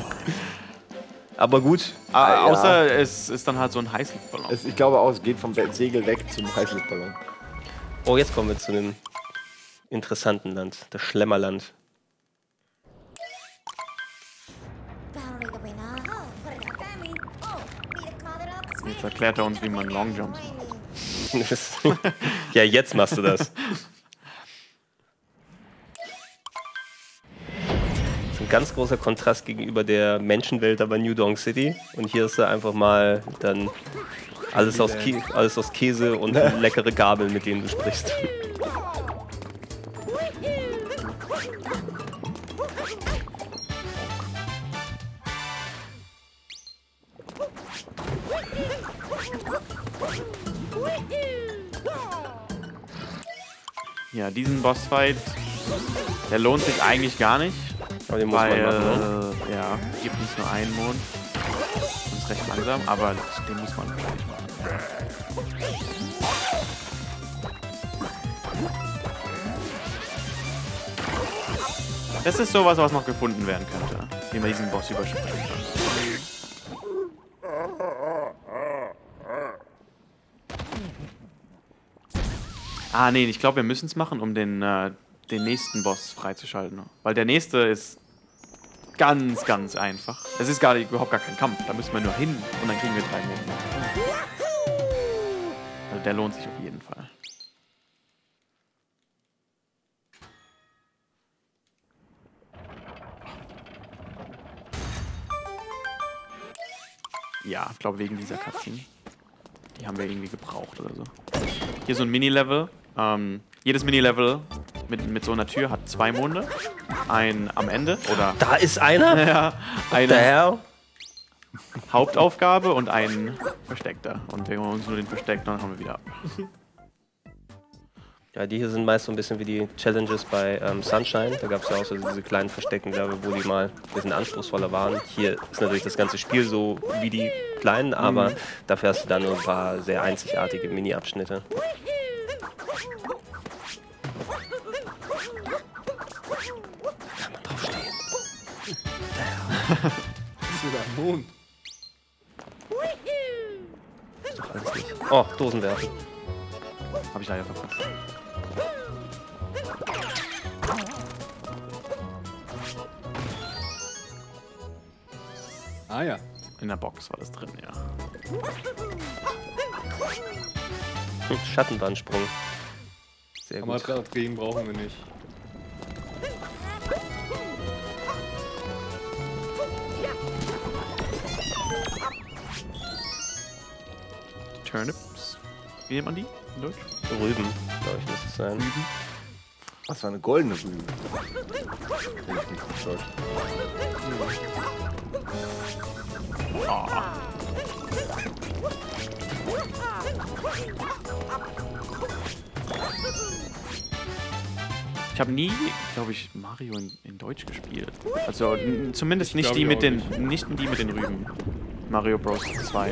Aber gut. Außer es ist dann halt so ein Heißluftballon. Ich glaube auch, es geht vom Segel weg zum Heißluftballon. Oh, jetzt kommen wir zu einem interessanten Land, das Schlemmerland. Jetzt erklärt er uns, wie man Longjumps macht. Ja, jetzt machst du das. Das ist ein ganz großer Kontrast gegenüber der Menschenwelt aber New Donk City. Und hier ist da einfach mal dann alles aus Käse und leckere Gabeln, mit denen du sprichst. Ja, diesen Bossfight, der lohnt sich eigentlich gar nicht. Aber den muss man machen, ne? Ja, gibt nicht nur einen Mond. Und ist recht langsam, aber den muss man wahrscheinlich machen. Das ist sowas, was noch gefunden werden könnte, wie man diesen Boss überspringen kann. Ah, nee, ich glaube, wir müssen es machen, um den nächsten Boss freizuschalten. Weil der nächste ist ganz, ganz einfach. Es ist überhaupt gar kein Kampf. Da müssen wir nur hin und dann kriegen wir 3 Monde. Also der lohnt sich auf jeden Fall. Ja, ich glaube wegen dieser Cutscene. Die haben wir irgendwie gebraucht oder so. Hier so ein Mini-Level. Jedes Mini-Level mit so einer Tür hat 2 Monde. Ein am Ende oder... Da ist einer? Ja, What the hell? Hauptaufgabe und ein versteckter. Und wir holen uns nur den versteckten und dann haben wir wieder ab. Ja, die hier sind meist so ein bisschen wie die Challenges bei Sunshine. Da gab es ja auch so diese kleinen versteckten Level, wo die mal ein bisschen anspruchsvoller waren. Hier ist natürlich das ganze Spiel so wie die kleinen, aber dafür hast du dann nur ein paar sehr einzigartige Mini-Abschnitte. Kann man drauf stehen. Ist sogar ein Mond. Ist doch alles nicht. Oh, Dosen werfen. Hab ich leider verpasst. Ah ja. In der Box war das drin, ja. Schattenbandsprung. Sehr gut. Kamera-Drehen brauchen wir nicht. Turnips. Wie nennt man die in Deutsch? Rüben, glaube ich, muss es sein. Das war eine goldene Rübe. Wenn ich mich nicht täusche. Ich habe nie, glaube ich, Mario in Deutsch gespielt. Also zumindest nicht glaub die ich mit auch den, nicht die mit den Rüben. Mario Bros. 2.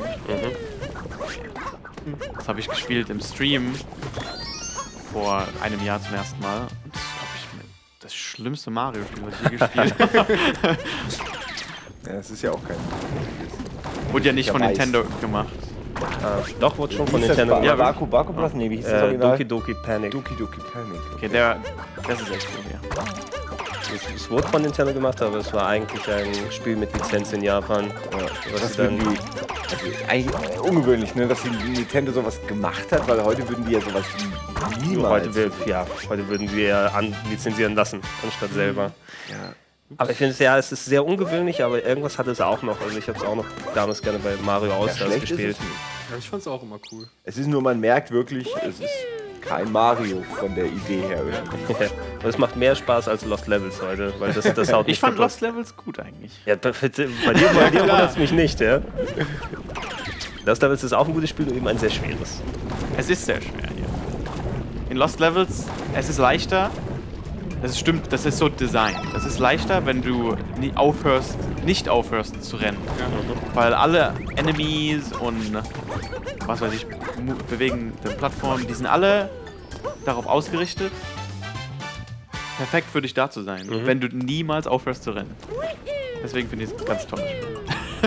Das habe ich gespielt im Stream vor einem Jahr zum ersten Mal. Und das ist, glaube ich, das schlimmste Mario-Spiel, was ich je gespielt habe. Ja, das ist ja auch kein. Wurde ja nicht von Nintendo gemacht. Doch, wurde schon Wie von hieß das? Nintendo. Ja, Baku Blast? Nee, wie hieß das Original? Doki Doki Panic. Doki Doki Panic. Okay, das ist echt cool, ja. Es wurde von Nintendo gemacht, aber es war eigentlich ein Spiel mit Lizenz in Japan. Was Das sie dann würden die, also eigentlich ungewöhnlich, ne, dass die Nintendo sowas gemacht hat, weil heute würden die ja sowas niemals. Heute würden sie eher lizenzieren lassen, anstatt selber. Ja. Aber ich finde es ja, es ist sehr ungewöhnlich, aber irgendwas hat es auch noch. Also ich habe es auch noch damals gerne bei Mario All-Stars schlecht ist gespielt. es nicht. Ja, ich fand's auch immer cool. Es ist nur, man merkt wirklich, es ist kein Mario von der Idee her irgendwie. Aber es macht mehr Spaß als Lost Levels heute, weil das haut Ich nicht fand kaputt. Lost Levels gut eigentlich. Ja, bei dir wundert es mich nicht, ja. Lost Levels ist auch ein gutes Spiel und eben ein sehr schweres. Es ist sehr schwer hier. In Lost Levels, es ist leichter. Das stimmt, das ist so Design. Das ist leichter, wenn du nicht aufhörst zu rennen. Weil alle Enemies und was weiß ich, bewegende Plattformen, die sind alle darauf ausgerichtet, perfekt für dich da zu sein, wenn du niemals aufhörst zu rennen. Deswegen finde ich es ein ganz tolles Spiel.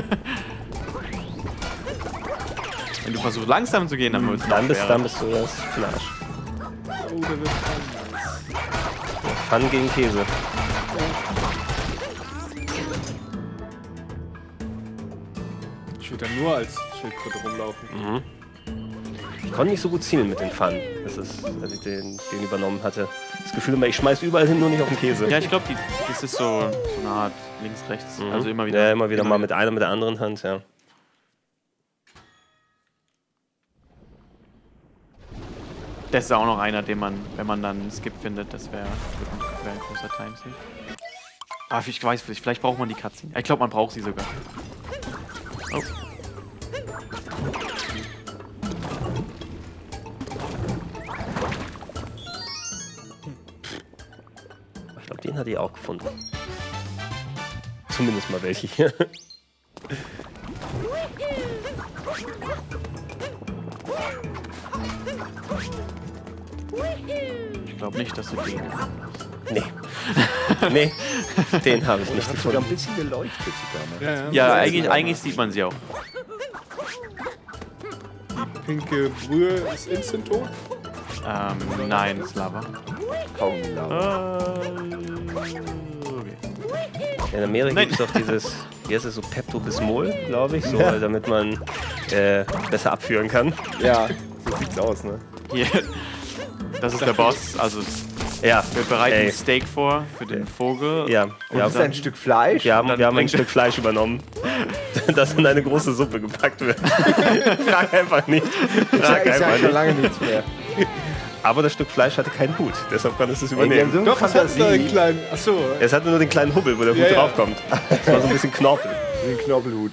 Wenn du versuchst langsam zu gehen, dann wird es Dann bist du das Knarsch. Oh, der wird Pfannen gegen Käse. Ich würde dann nur als Schildkröte rumlaufen. Ich konnte nicht so gut zielen mit den Pfannen, als ich den übernommen hatte. Das Gefühl immer, ich schmeiß überall hin, nur nicht auf den Käse. Ja, ich glaube, das ist so eine Art links-rechts. Also immer wieder. Ja, immer wieder mal mit einer, mit der anderen Hand, ja. Das ist auch noch einer, den man, wenn man dann einen Skip findet, das wäre ein großer Timesave. Aber ich weiß nicht, vielleicht braucht man die Cutscene. Ich glaube, man braucht sie sogar. Oh. Ich glaube, den hat die auch gefunden. Zumindest mal welche hier. Ich glaube nicht, dass du den. Nee. Nee, den habe ich nicht Hat sogar gefunden. ein bisschen geleuchtet sogar, ne? Ja, eigentlich sieht man sie auch. Die pinke Brühe ist instant tot. Nein, das ist Lava. Kaum gelaufen. In Amerika gibt es doch dieses, wie heißt es, so Pepto-Bismol, glaube ich, so, damit man besser abführen kann. Ja, so sieht's aus, ne? Hier. Das ist der Boss. Also Ja, wir bereiten ein Steak vor für den Vogel. ja. Und das ist ein Stück Fleisch. Wir haben ein bringt- Stück Fleisch übernommen, das in eine große Suppe gepackt wird. Frag einfach nicht. Frag Ich sag einfach schon nicht. lange nichts mehr. Aber das Stück Fleisch hatte keinen Hut, deshalb kann es Ey, die haben übernehmen. so eine Doch, es hat so einen Fantasie. kleinen. Achso. Es hatte nur den kleinen Hubbel, wo der Hut Ja, ja. draufkommt. Das war so ein bisschen Knorpel. Den Knorpelhut.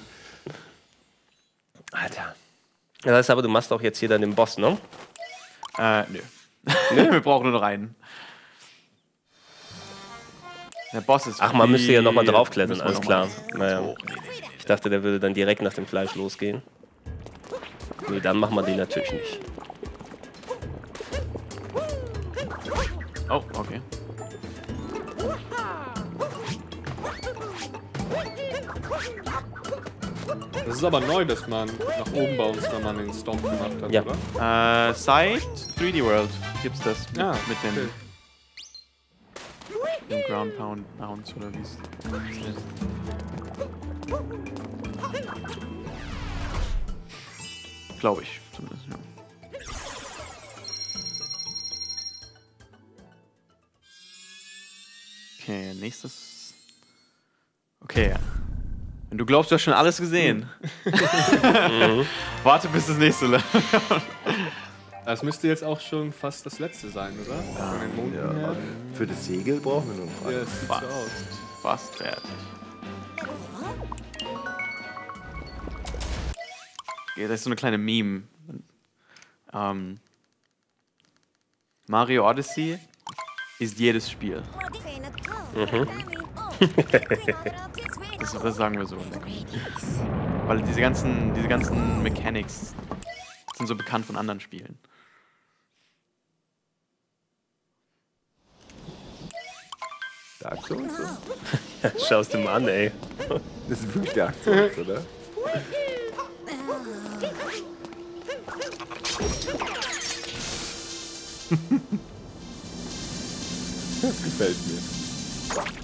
Alter. Das heißt aber, du machst auch jetzt hier dann den Boss, ne? Nö. Wir brauchen nur noch einen. Der Boss ist. Ach, man müsste ja nochmal viel- draufklettern, müssen wir alles noch klar. mal- Naja. Ich dachte, der würde dann direkt nach dem Fleisch losgehen. Nee, dann machen wir den natürlich nicht. Oh, okay. Das ist aber neu, dass man nach oben bounced, wenn man den Stomp gemacht hat, Ja. oder? Side 3D World gibt's das mit, Ah, mit dem, okay. dem Ground Pound Bounce oder wie es ist. Glaube ich zumindest, ja. Okay, nächstes. Okay. Wenn du glaubst, du hast schon alles gesehen. Warte bis das nächste Level. Das müsste jetzt auch schon fast das letzte sein, oder? Von den Monden her. Für das Segel brauchen wir nur Ja, das sieht so Fast. aus. Fast fertig. Ja, das ist so eine kleine Meme. Mario Odyssey ist jedes Spiel. Das sagen wir so in der Community. Weil diese ganzen Mechanics sind so bekannt von anderen Spielen. Dark Souls. So? Schau's dir mal an, ey. Das ist wirklich Dark Souls, oder? Das gefällt mir.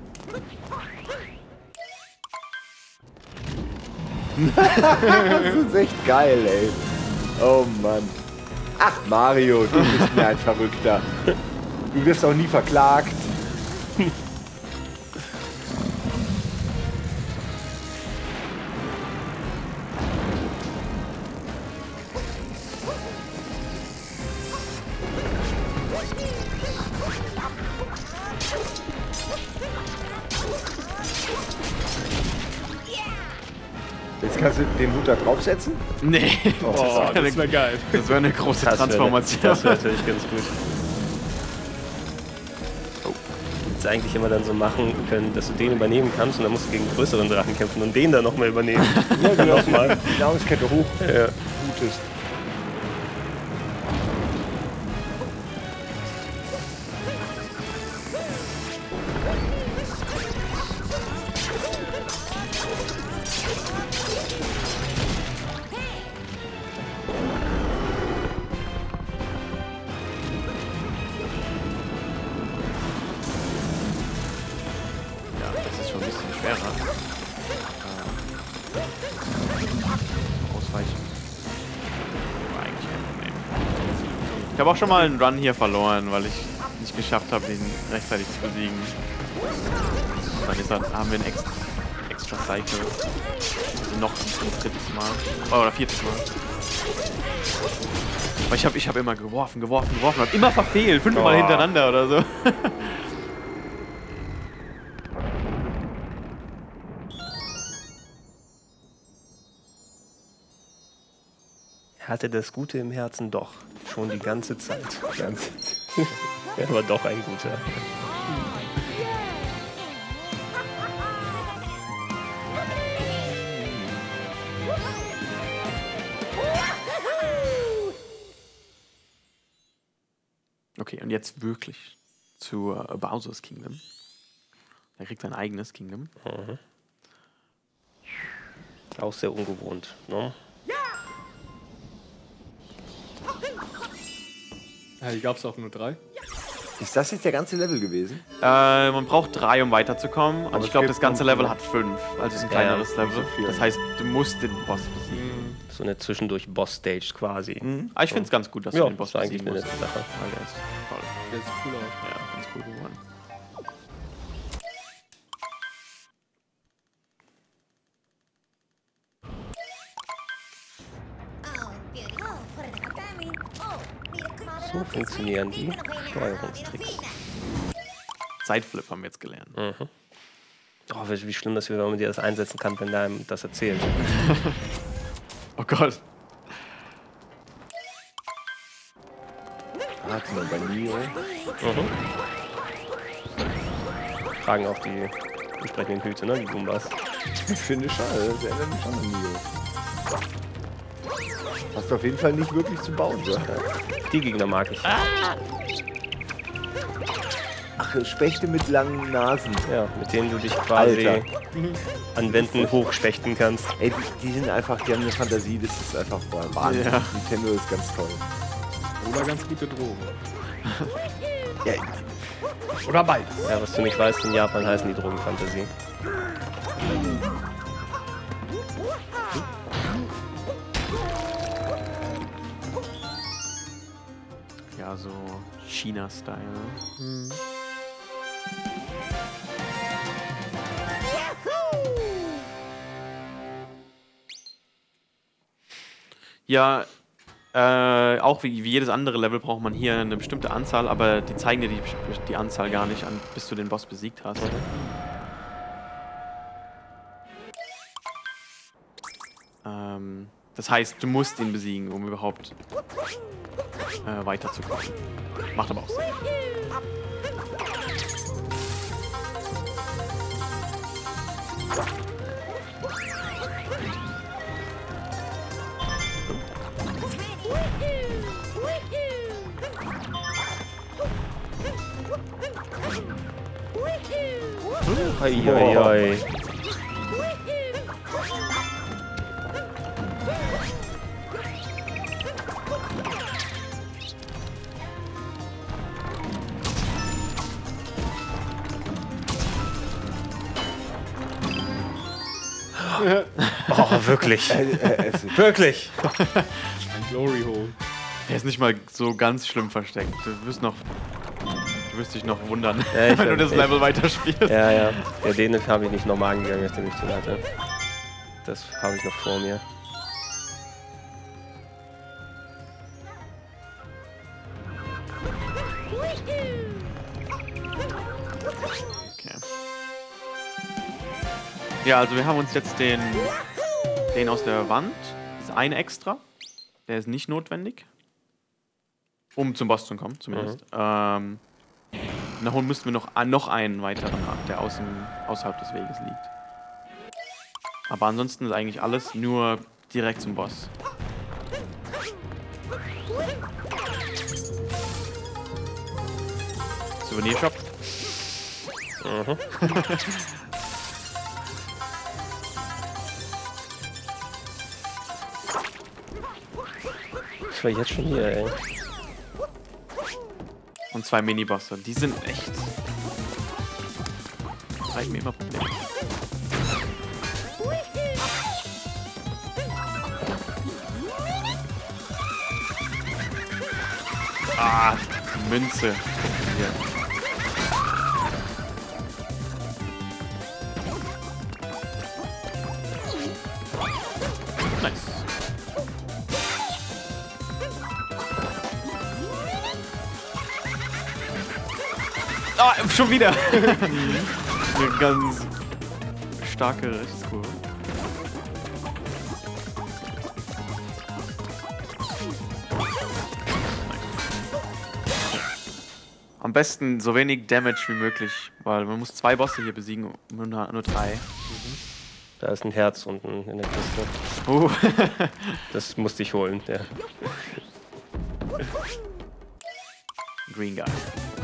Das ist echt geil, ey. Oh Mann. Ach Mario, du bist mir ein Verrückter. Du wirst auch nie verklagt. Jetzt kannst du den Hut da draufsetzen? Nee, Oh, das wäre geil. das wäre eine große Das Transformation. wäre natürlich ganz gut. Jetzt eigentlich immer dann so machen können, dass du den übernehmen kannst und dann musst du gegen größeren Drachen kämpfen und den dann nochmal übernehmen. Ja, genau. Nochmal. Die Nahrungskette hoch. Ja. Gutes. Ja, das ist schon ein bisschen schwerer. Ausweichen. War eigentlich kein Problem. Ich habe auch schon mal einen Run hier verloren, weil ich nicht geschafft habe, ihn rechtzeitig zu besiegen. Dann haben wir ein extra Cycle. Also noch ein drittes Mal. Oh, oder viertes Mal. Aber ich hab immer geworfen, hab immer verfehlt. 5-mal hintereinander oder so. Er hatte das Gute im Herzen doch. Schon die ganze Zeit. Er war doch ein Guter. Okay, und jetzt wirklich zu Bowser's Kingdom. Er kriegt sein eigenes Kingdom. Auch sehr ungewohnt. Ne? Ja, hier gab es auch nur 3. Ist das jetzt der ganze Level gewesen? Man braucht 3, um weiterzukommen. Aber ich glaube, es das ganze gibt noch Level hat 5. Also ist ein kleineres Level. so viel. Das heißt, du musst den Boss besiegen. So eine zwischendurch-Boss-Stage quasi. Aber ich finde es ganz gut, dass Ja, du den das Boss war eigentlich besiegen eine musst. nette Sache. Weil der ist toll. Der sieht cool aus. Ja, ganz cool geworden. So funktionieren die Steuerungstricks. Sideflip haben wir jetzt gelernt. Oh, wie schlimm das wäre, wenn man dir das einsetzen kann, wenn der einem das erzählt. Oh Gott. Guck mal, bei Neo. Tragen auch die entsprechenden Hüte, ne? Die Goombas. Ich finde schade, das erinnert mich schon an Neo. Hast du auf jeden Fall nicht wirklich zu bauen, so. Die Gegner mag ich. Ach, Spechte mit langen Nasen. Ja, mit denen du dich quasi Alter. an Wänden hochspechten kannst. Ey, die sind einfach, die haben eine Fantasie, das ist einfach Wahnsinn. Ja. Nintendo ist ganz toll. Oder ganz gute Drogen. Ja, Oder beides. Ja, was du nicht weißt, in Japan heißen die Drogenfantasie. Ja, so China-Style. Ja, auch wie jedes andere Level braucht man hier eine bestimmte Anzahl, aber die zeigen dir die Anzahl gar nicht an, bis du den Boss besiegt hast. Das heißt, du musst ihn besiegen, um überhaupt weiterzukommen. Macht aber auch Sinn. Eieiei. Oh, wirklich. Wirklich. Ein Glory Hole. Der ist nicht mal so ganz schlimm versteckt. Du wirst dich noch wundern, Ja, wenn du das Level weiterspielst. Ja, ja. Ja, den habe ich nicht nochmal angegangen, nachdem ich den hatte. Das habe ich noch vor mir. Okay. Ja, also wir haben uns jetzt den aus der Wand. Das ist ein extra. Der ist nicht notwendig. Um zum Boss zu kommen, zumindest. Nachholen müssten wir noch einen weiteren haben, der außerhalb des Weges liegt. Aber ansonsten ist eigentlich alles nur direkt zum Boss. Souvenirshop. Ich war jetzt schon hier, ey. Und 2 Minibosse. Die sind echt. Zeig mir immer Probleme. Ah, Münze. Hier. Nice. Ah, schon wieder. Eine ganz starke Rechtskurve. Am besten so wenig Damage wie möglich, weil man muss 2 Bosse hier besiegen, nur 3. Da ist ein Herz unten in der Kiste. Das musste ich holen, ja. Green Guy.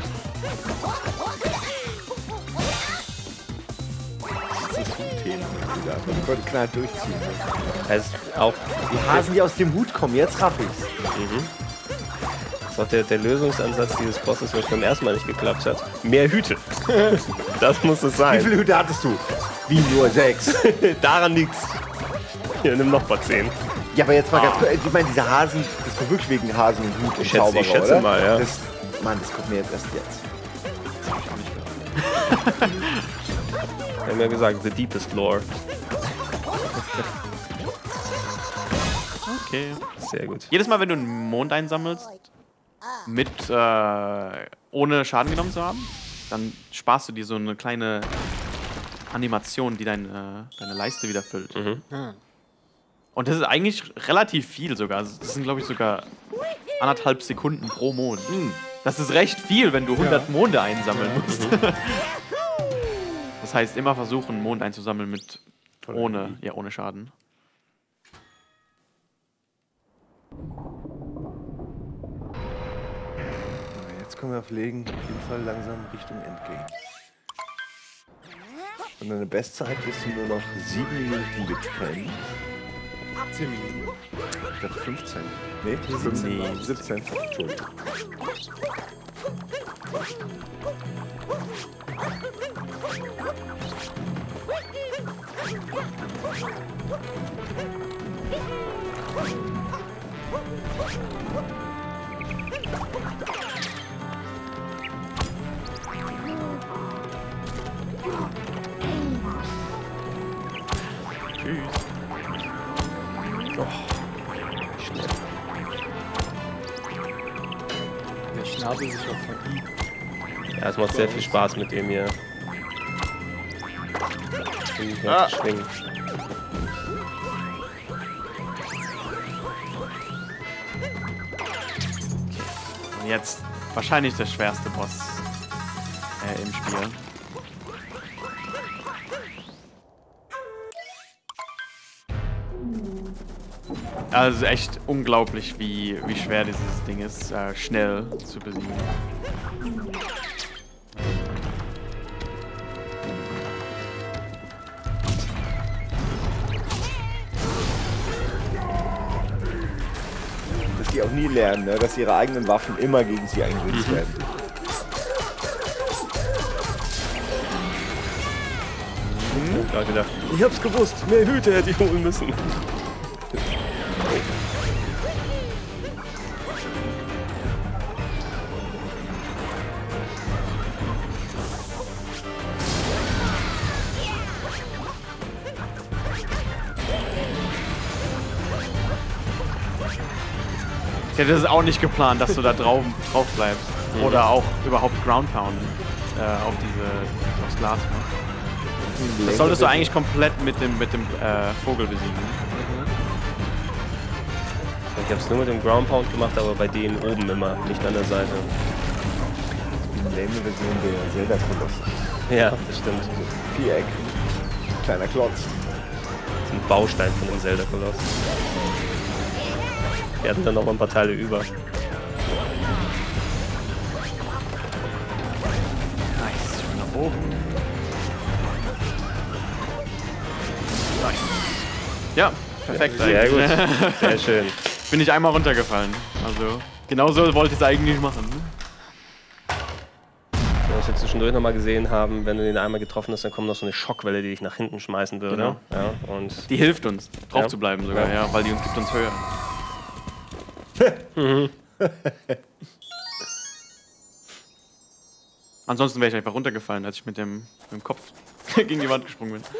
das ist Hut-Thema. Die konnten knall durchziehen. Das ist auch Die Hasen, die aus dem Hut kommen, jetzt raff ich's. Das ist auch der Lösungsansatz dieses Bosses, was beim ersten Mal nicht geklappt hat. Mehr Hüte. Das muss es Wie sein. viele Hüte hattest du? Wie nur 6? Daran liegt's. Hier, nimm noch mal 10. Ja, aber jetzt mal ganz kurz. Ich meine, diese Hasen, das kommt wirklich wegen Hasen und Hut und Zauberer, Ich schätze oder? mal, ja. Mann, das kommt mir jetzt erst jetzt. Wir haben ja gesagt, the deepest lore. Okay. Sehr gut. Jedes Mal, wenn du einen Mond einsammelst, ohne Schaden genommen zu haben, dann sparst du dir so eine kleine Animation, die deine Leiste wieder füllt. Und das ist eigentlich relativ viel sogar. Also das sind, glaube ich, sogar 1,5 Sekunden pro Mond. Das ist recht viel, wenn du 100 Monde einsammeln musst. Das heißt, immer versuchen, einen Mond einzusammeln ohne Schaden. Jetzt können wir fliegen, auf jeden Fall langsam Richtung Endgame. Und deine Bestzeit bist du nur noch 7 Minuten getrennt. 10 Minuten. Ich dachte 15. Nee, 17. 17. Entschuldigung. Tschüss. Der Schnabel sich auch verbiegt. Ja, es macht sehr viel Spaß mit dem hier. Schwingen. Und jetzt wahrscheinlich der schwerste Boss im Spiel. Also echt unglaublich, wie schwer dieses Ding ist, schnell zu besiegen. Dass die auch nie lernen, ne? Dass ihre eigenen Waffen immer gegen sie eingesetzt werden. Ich gedacht, ich hab's gewusst, mehr Hüte hätte ich holen müssen. Ich hätte es auch nicht geplant, dass du da drauf bleibst. Oder auch überhaupt Ground Pound aufs Glas machst. Das solltest du eigentlich komplett mit dem Vogel besiegen. Ich hab's nur mit dem Ground Pound gemacht, aber bei denen oben immer, nicht an der Seite. Die lame Version der Zelda-Kolosse. Ja, das stimmt. Viereck. Kleiner Klotz. Das ist ein Baustein von dem Zelda-Koloss. Wir hatten dann noch ein paar Teile über. Nice. Schön nach oben. Nice. Ja, perfekt. Sehr gut. Sehr schön. Bin ich einmal runtergefallen. Also, genau so wollte ich es eigentlich machen. Was wir zwischendurch nochmal gesehen haben, wenn du den einmal getroffen hast, dann kommt noch so eine Schockwelle, die dich nach hinten schmeißen würde. Genau. Ja, und Die hilft uns, drauf Ja. zu bleiben sogar, ja, weil die gibt uns Höhe. Ansonsten wäre ich einfach runtergefallen, als ich mit dem Kopf gegen die Wand gesprungen bin.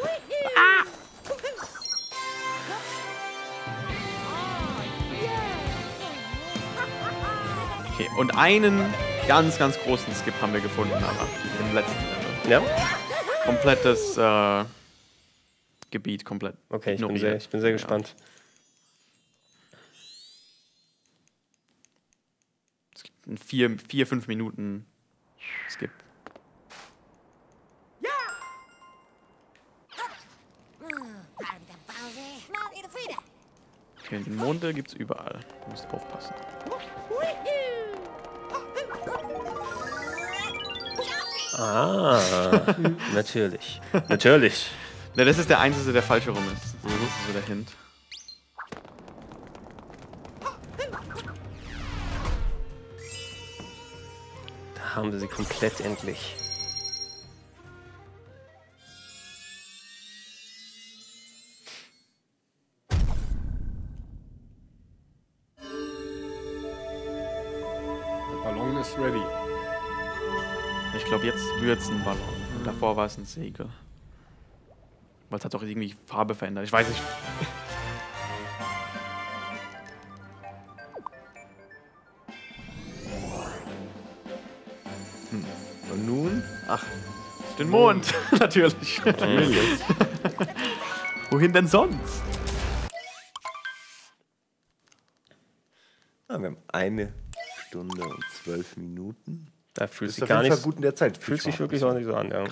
Okay, und einen ganz, ganz großen Skip haben wir gefunden, aber im letzten Level. ja, Komplettes Gebiet, komplett. okay, ich bin ignoriert. sehr gespannt. Es gibt einen 4-5 Minuten Skip. Okay, die Monde gibt's überall. Du musst aufpassen. Ah, natürlich. Natürlich. Ne, das ist der einzige, der falsch herum ist. Das ist so der Hint. haben wir sie komplett endlich. Der Ballon ist ready. Ich glaube, jetzt wird es ein Ballon. Davor war es ein Segel. Weil es hat doch irgendwie Farbe verändert. Ich weiß nicht. Und nun? Ach, Den Mond, natürlich. Wohin denn sonst? wir haben 1 Stunde und 12 Minuten. Da fühlt Das sich ist gar auf jeden nicht. Fall gut in der Zeit. Fühlt sich wirklich auch nicht so an, ja.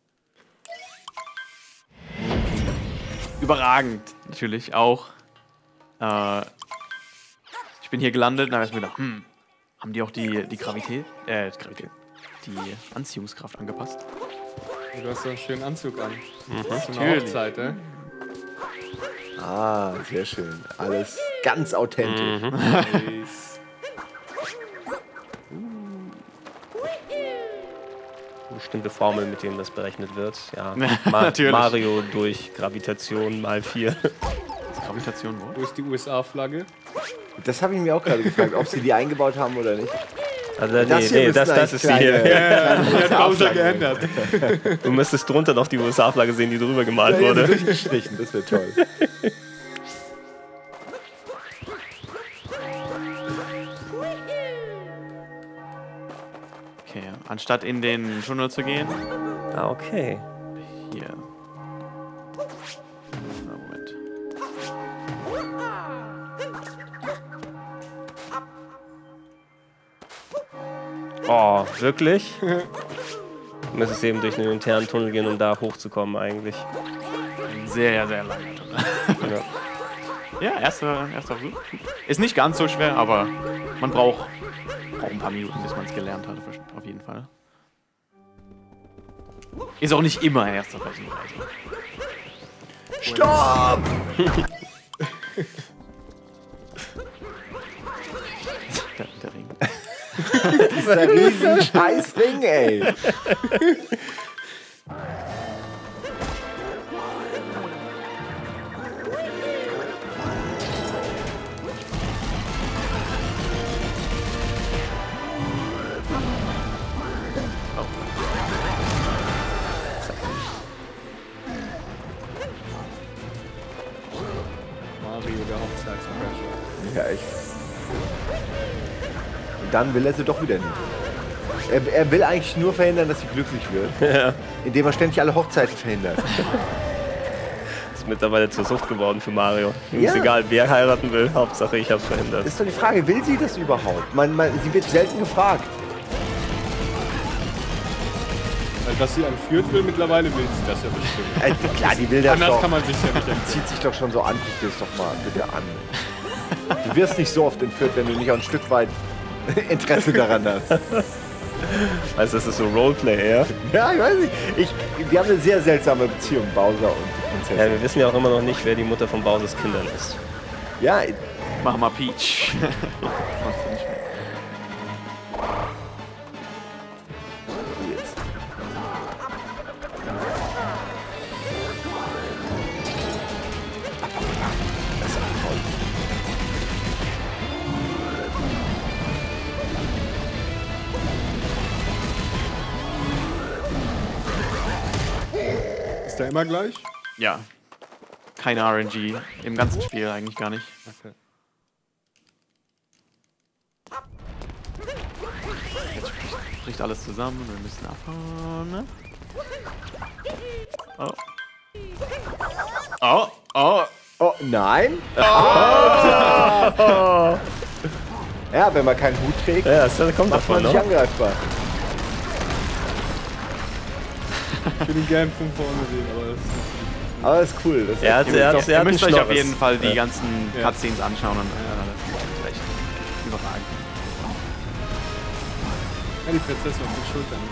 Überragend, natürlich auch. Ich bin hier gelandet und habe mir gedacht, haben die auch die Gravität, die Anziehungskraft angepasst? Du hast so einen schönen Anzug an. Das ist eine Natürlich. Hochzeit, ne? Ah, sehr schön. Alles ganz authentisch. Nice. Bestimmte Formel, mit denen das berechnet wird. Ja, Natürlich. Mario durch Gravitation mal 4. Ist Gravitation wo? Wo ist die USA-Flagge? Das habe ich mir auch gerade gefragt, ob sie die eingebaut haben oder nicht. Also, Das hier nee, müssen das eigentlich ist sie hier. Die hat Bowser geändert. Du müsstest drunter noch die USA-Flagge sehen, die drüber gemalt Ja, wurde. durchgestrichen, das wäre toll. Okay, anstatt in den Tunnel zu gehen, Ah, okay. hier. Na, Moment. Oh, wirklich? Du müsstest eben durch einen internen Tunnel gehen, um da hochzukommen eigentlich. Ein sehr, sehr langer Tunnel. Ja. Ja, erster Versuch. Ist nicht ganz so schwer, aber man braucht ein paar Minuten, bis man es gelernt hat, auf jeden Fall. Ist auch nicht immer ein erster Versuch. Also. Stopp! Der Ring. Das ist ein riesen Scheißring, ey. Mario, der Hochzeitscrasher. Ja, echt. Und dann will er sie doch wieder nicht. Er will eigentlich nur verhindern, dass sie glücklich wird. Ja. Indem er ständig alle Hochzeiten verhindert. Ist mittlerweile zur Sucht geworden für Mario. Ihm ist Ja. egal, wer heiraten will. Hauptsache, ich hab's verhindert. Ist doch die Frage, will sie das überhaupt? Sie wird selten gefragt. Weil dass sie entführt will, mittlerweile will sie das ja bestimmt. Klar, die will das Anders doch. kann man sich ja nicht entziehen. Zieht sich doch schon so an. Guck dir das doch mal bitte an. Du wirst nicht so oft entführt, wenn du nicht auch ein Stück weit Interesse daran hast. Also, das ist so Roleplay, ja? Ja, ich weiß nicht. Wir haben eine sehr seltsame Beziehung, Bowser und die Ja, Prinzessin. wir wissen ja auch immer noch nicht, wer die Mutter von Bowsers Kindern ist. Ja, Mach mal Peach. jetzt. Das ist auch toll. Ist der immer gleich? Ja. Keine RNG. Im ganzen Spiel eigentlich gar nicht. Okay. Jetzt bricht alles zusammen. Wir müssen abhauen. Ne? Oh. Oh, oh. Oh, nein? Ja, wenn man keinen Hut trägt, Ja, das kommt macht man davon, nicht ne? angreifbar. Ich würde ihn gerne von vorne sehen, aber das ist Aber das ist cool. Das ist Er hat, echt cool. er hat, er Ihr hat müsst einen euch auf Schnorres. jeden Fall die Ja. ganzen Ja. Cutscenes anschauen. Und, das ist echt überragend. ja, die Prinzessin auf den Schultern.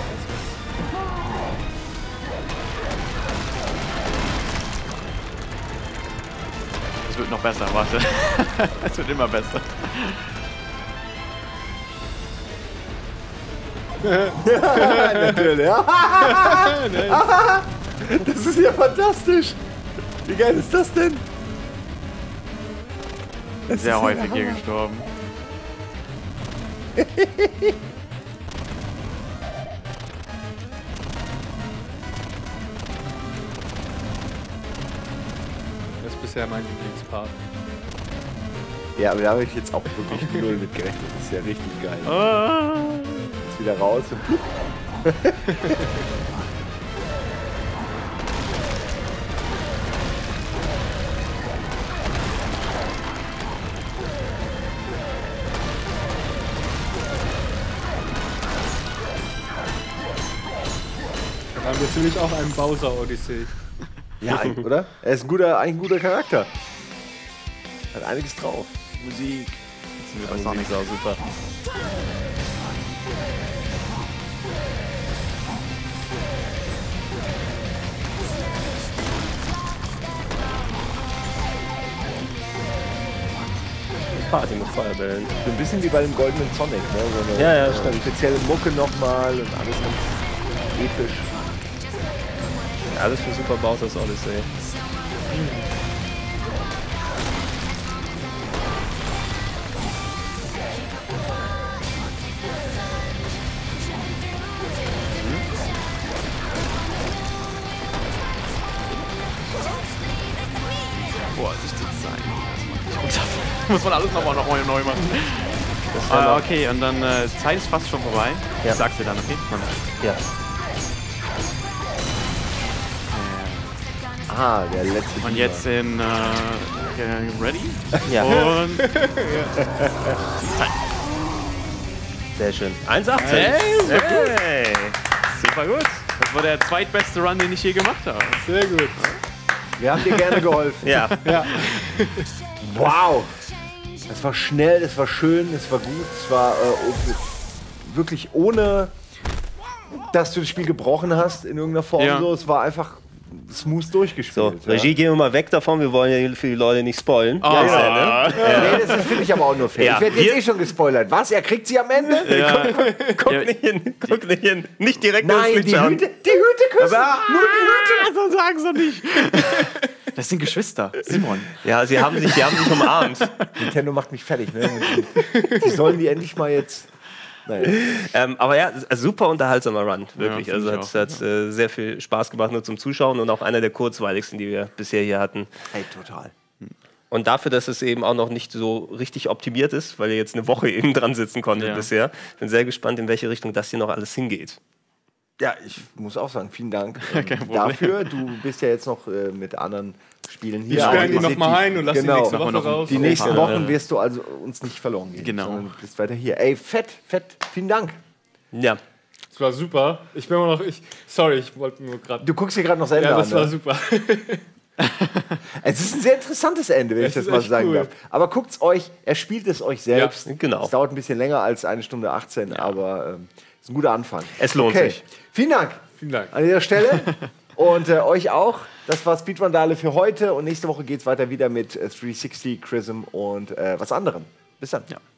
Es wird noch besser, warte. Es wird immer besser. Ja, natürlich. Das ist ja fantastisch. Wie geil ist das denn? Das Sehr ist häufig ja hier Hammer. gestorben. Das ist bisher mein Lieblingspart. Ja, aber da habe ich jetzt auch wirklich null mit gerechnet. Das ist ja richtig geil. Ah. Jetzt wieder raus und plupp. Dann haben wir ziemlich auch einen Bowser-Odyssey. Ja, oder? Er ist eigentlich ein guter Charakter. Hat einiges drauf. Musik. Jetzt sind wir bei Das Sonic. ist auch super. Party mit Feuerbällen. So ein bisschen wie bei dem goldenen Sonic, ne? So eine, Ja, stimmt. spezielle Mucke nochmal und alles ganz episch. Alles für Super Bowser's Odyssey. Vorsichtig sein. Muss man alles nochmal neu machen. Das war noch- Okay, und dann Zeit ist fast schon vorbei. Ja. Ich sag's dir dann, okay? Ja. Ah, der letzte. Und jetzt in ready? Ja. Und Sehr schön. 1,18. Hey, Hey. Super gut. das war der zweitbeste Run, den ich je gemacht habe. Sehr gut. Wir haben dir gerne geholfen. Ja. Wow! Das war schnell, das war schön, das war gut, es war wirklich ohne, dass du das Spiel gebrochen hast in irgendeiner Form. Ja. So. Es war einfach smooth durchgespielt. So, ja. Regie, gehen wir mal weg davon. Wir wollen ja für die Leute nicht spoilen. Ah. Ja, Nee, das finde ich aber auch nur fair. Ja, Ich werde jetzt wir- schon gespoilert. Was? Er kriegt sie am Ende? Ja. Guck Ja. nicht hin, guck nicht hin. Nicht direkt Nein, ins Licht schauen. die Hüte küssen. Nur die Hüte. So sagen sie nicht. Das sind Geschwister. Simon. Ja, sie haben sich umarmt. Nintendo macht mich fertig. Ne? Die sollen die endlich mal jetzt... Naja. Aber ja, super unterhaltsamer Run, wirklich. Ja, Also finde ich hat sehr viel Spaß gemacht nur zum Zuschauen und auch einer der kurzweiligsten, die wir bisher hier hatten. Hey, total. Und dafür, dass es eben auch noch nicht so richtig optimiert ist, weil ihr jetzt eine Woche eben dran sitzen konntet Ja. bisher. Bin sehr gespannt, in welche Richtung das hier noch alles hingeht. Ja, ich muss auch sagen, vielen Dank Kein Problem. dafür. Du bist ja jetzt noch mit anderen Spielen hier. Wir Aber sperren die ihr seht nochmal ein und lassen die genau. nächste Machen Woche wir noch raus. Die nächsten Ja. Wochen wirst du also uns nicht verloren gehen. Genau. Sondern bist weiter hier. Ey, fett. Vielen Dank. Ja, Das war super. Ich bin immer noch. Sorry, ich wollte nur gerade. Du guckst dir gerade noch selber Ja, an. das war Ne? super. Es ist ein sehr interessantes Ende, wenn Es ich das ist mal echt sagen cool. darf. Aber guckt's euch, er spielt es euch selbst. Ja, genau. Es dauert ein bisschen länger als 1 Stunde 18, aber ist ein guter Anfang. Es lohnt sich. Vielen Dank Vielen Dank. an dieser Stelle. Und euch auch. Das war Speedrun-Dale für heute. Und nächste Woche geht's weiter wieder mit 360, Chrism und was anderem. Bis dann. Ja.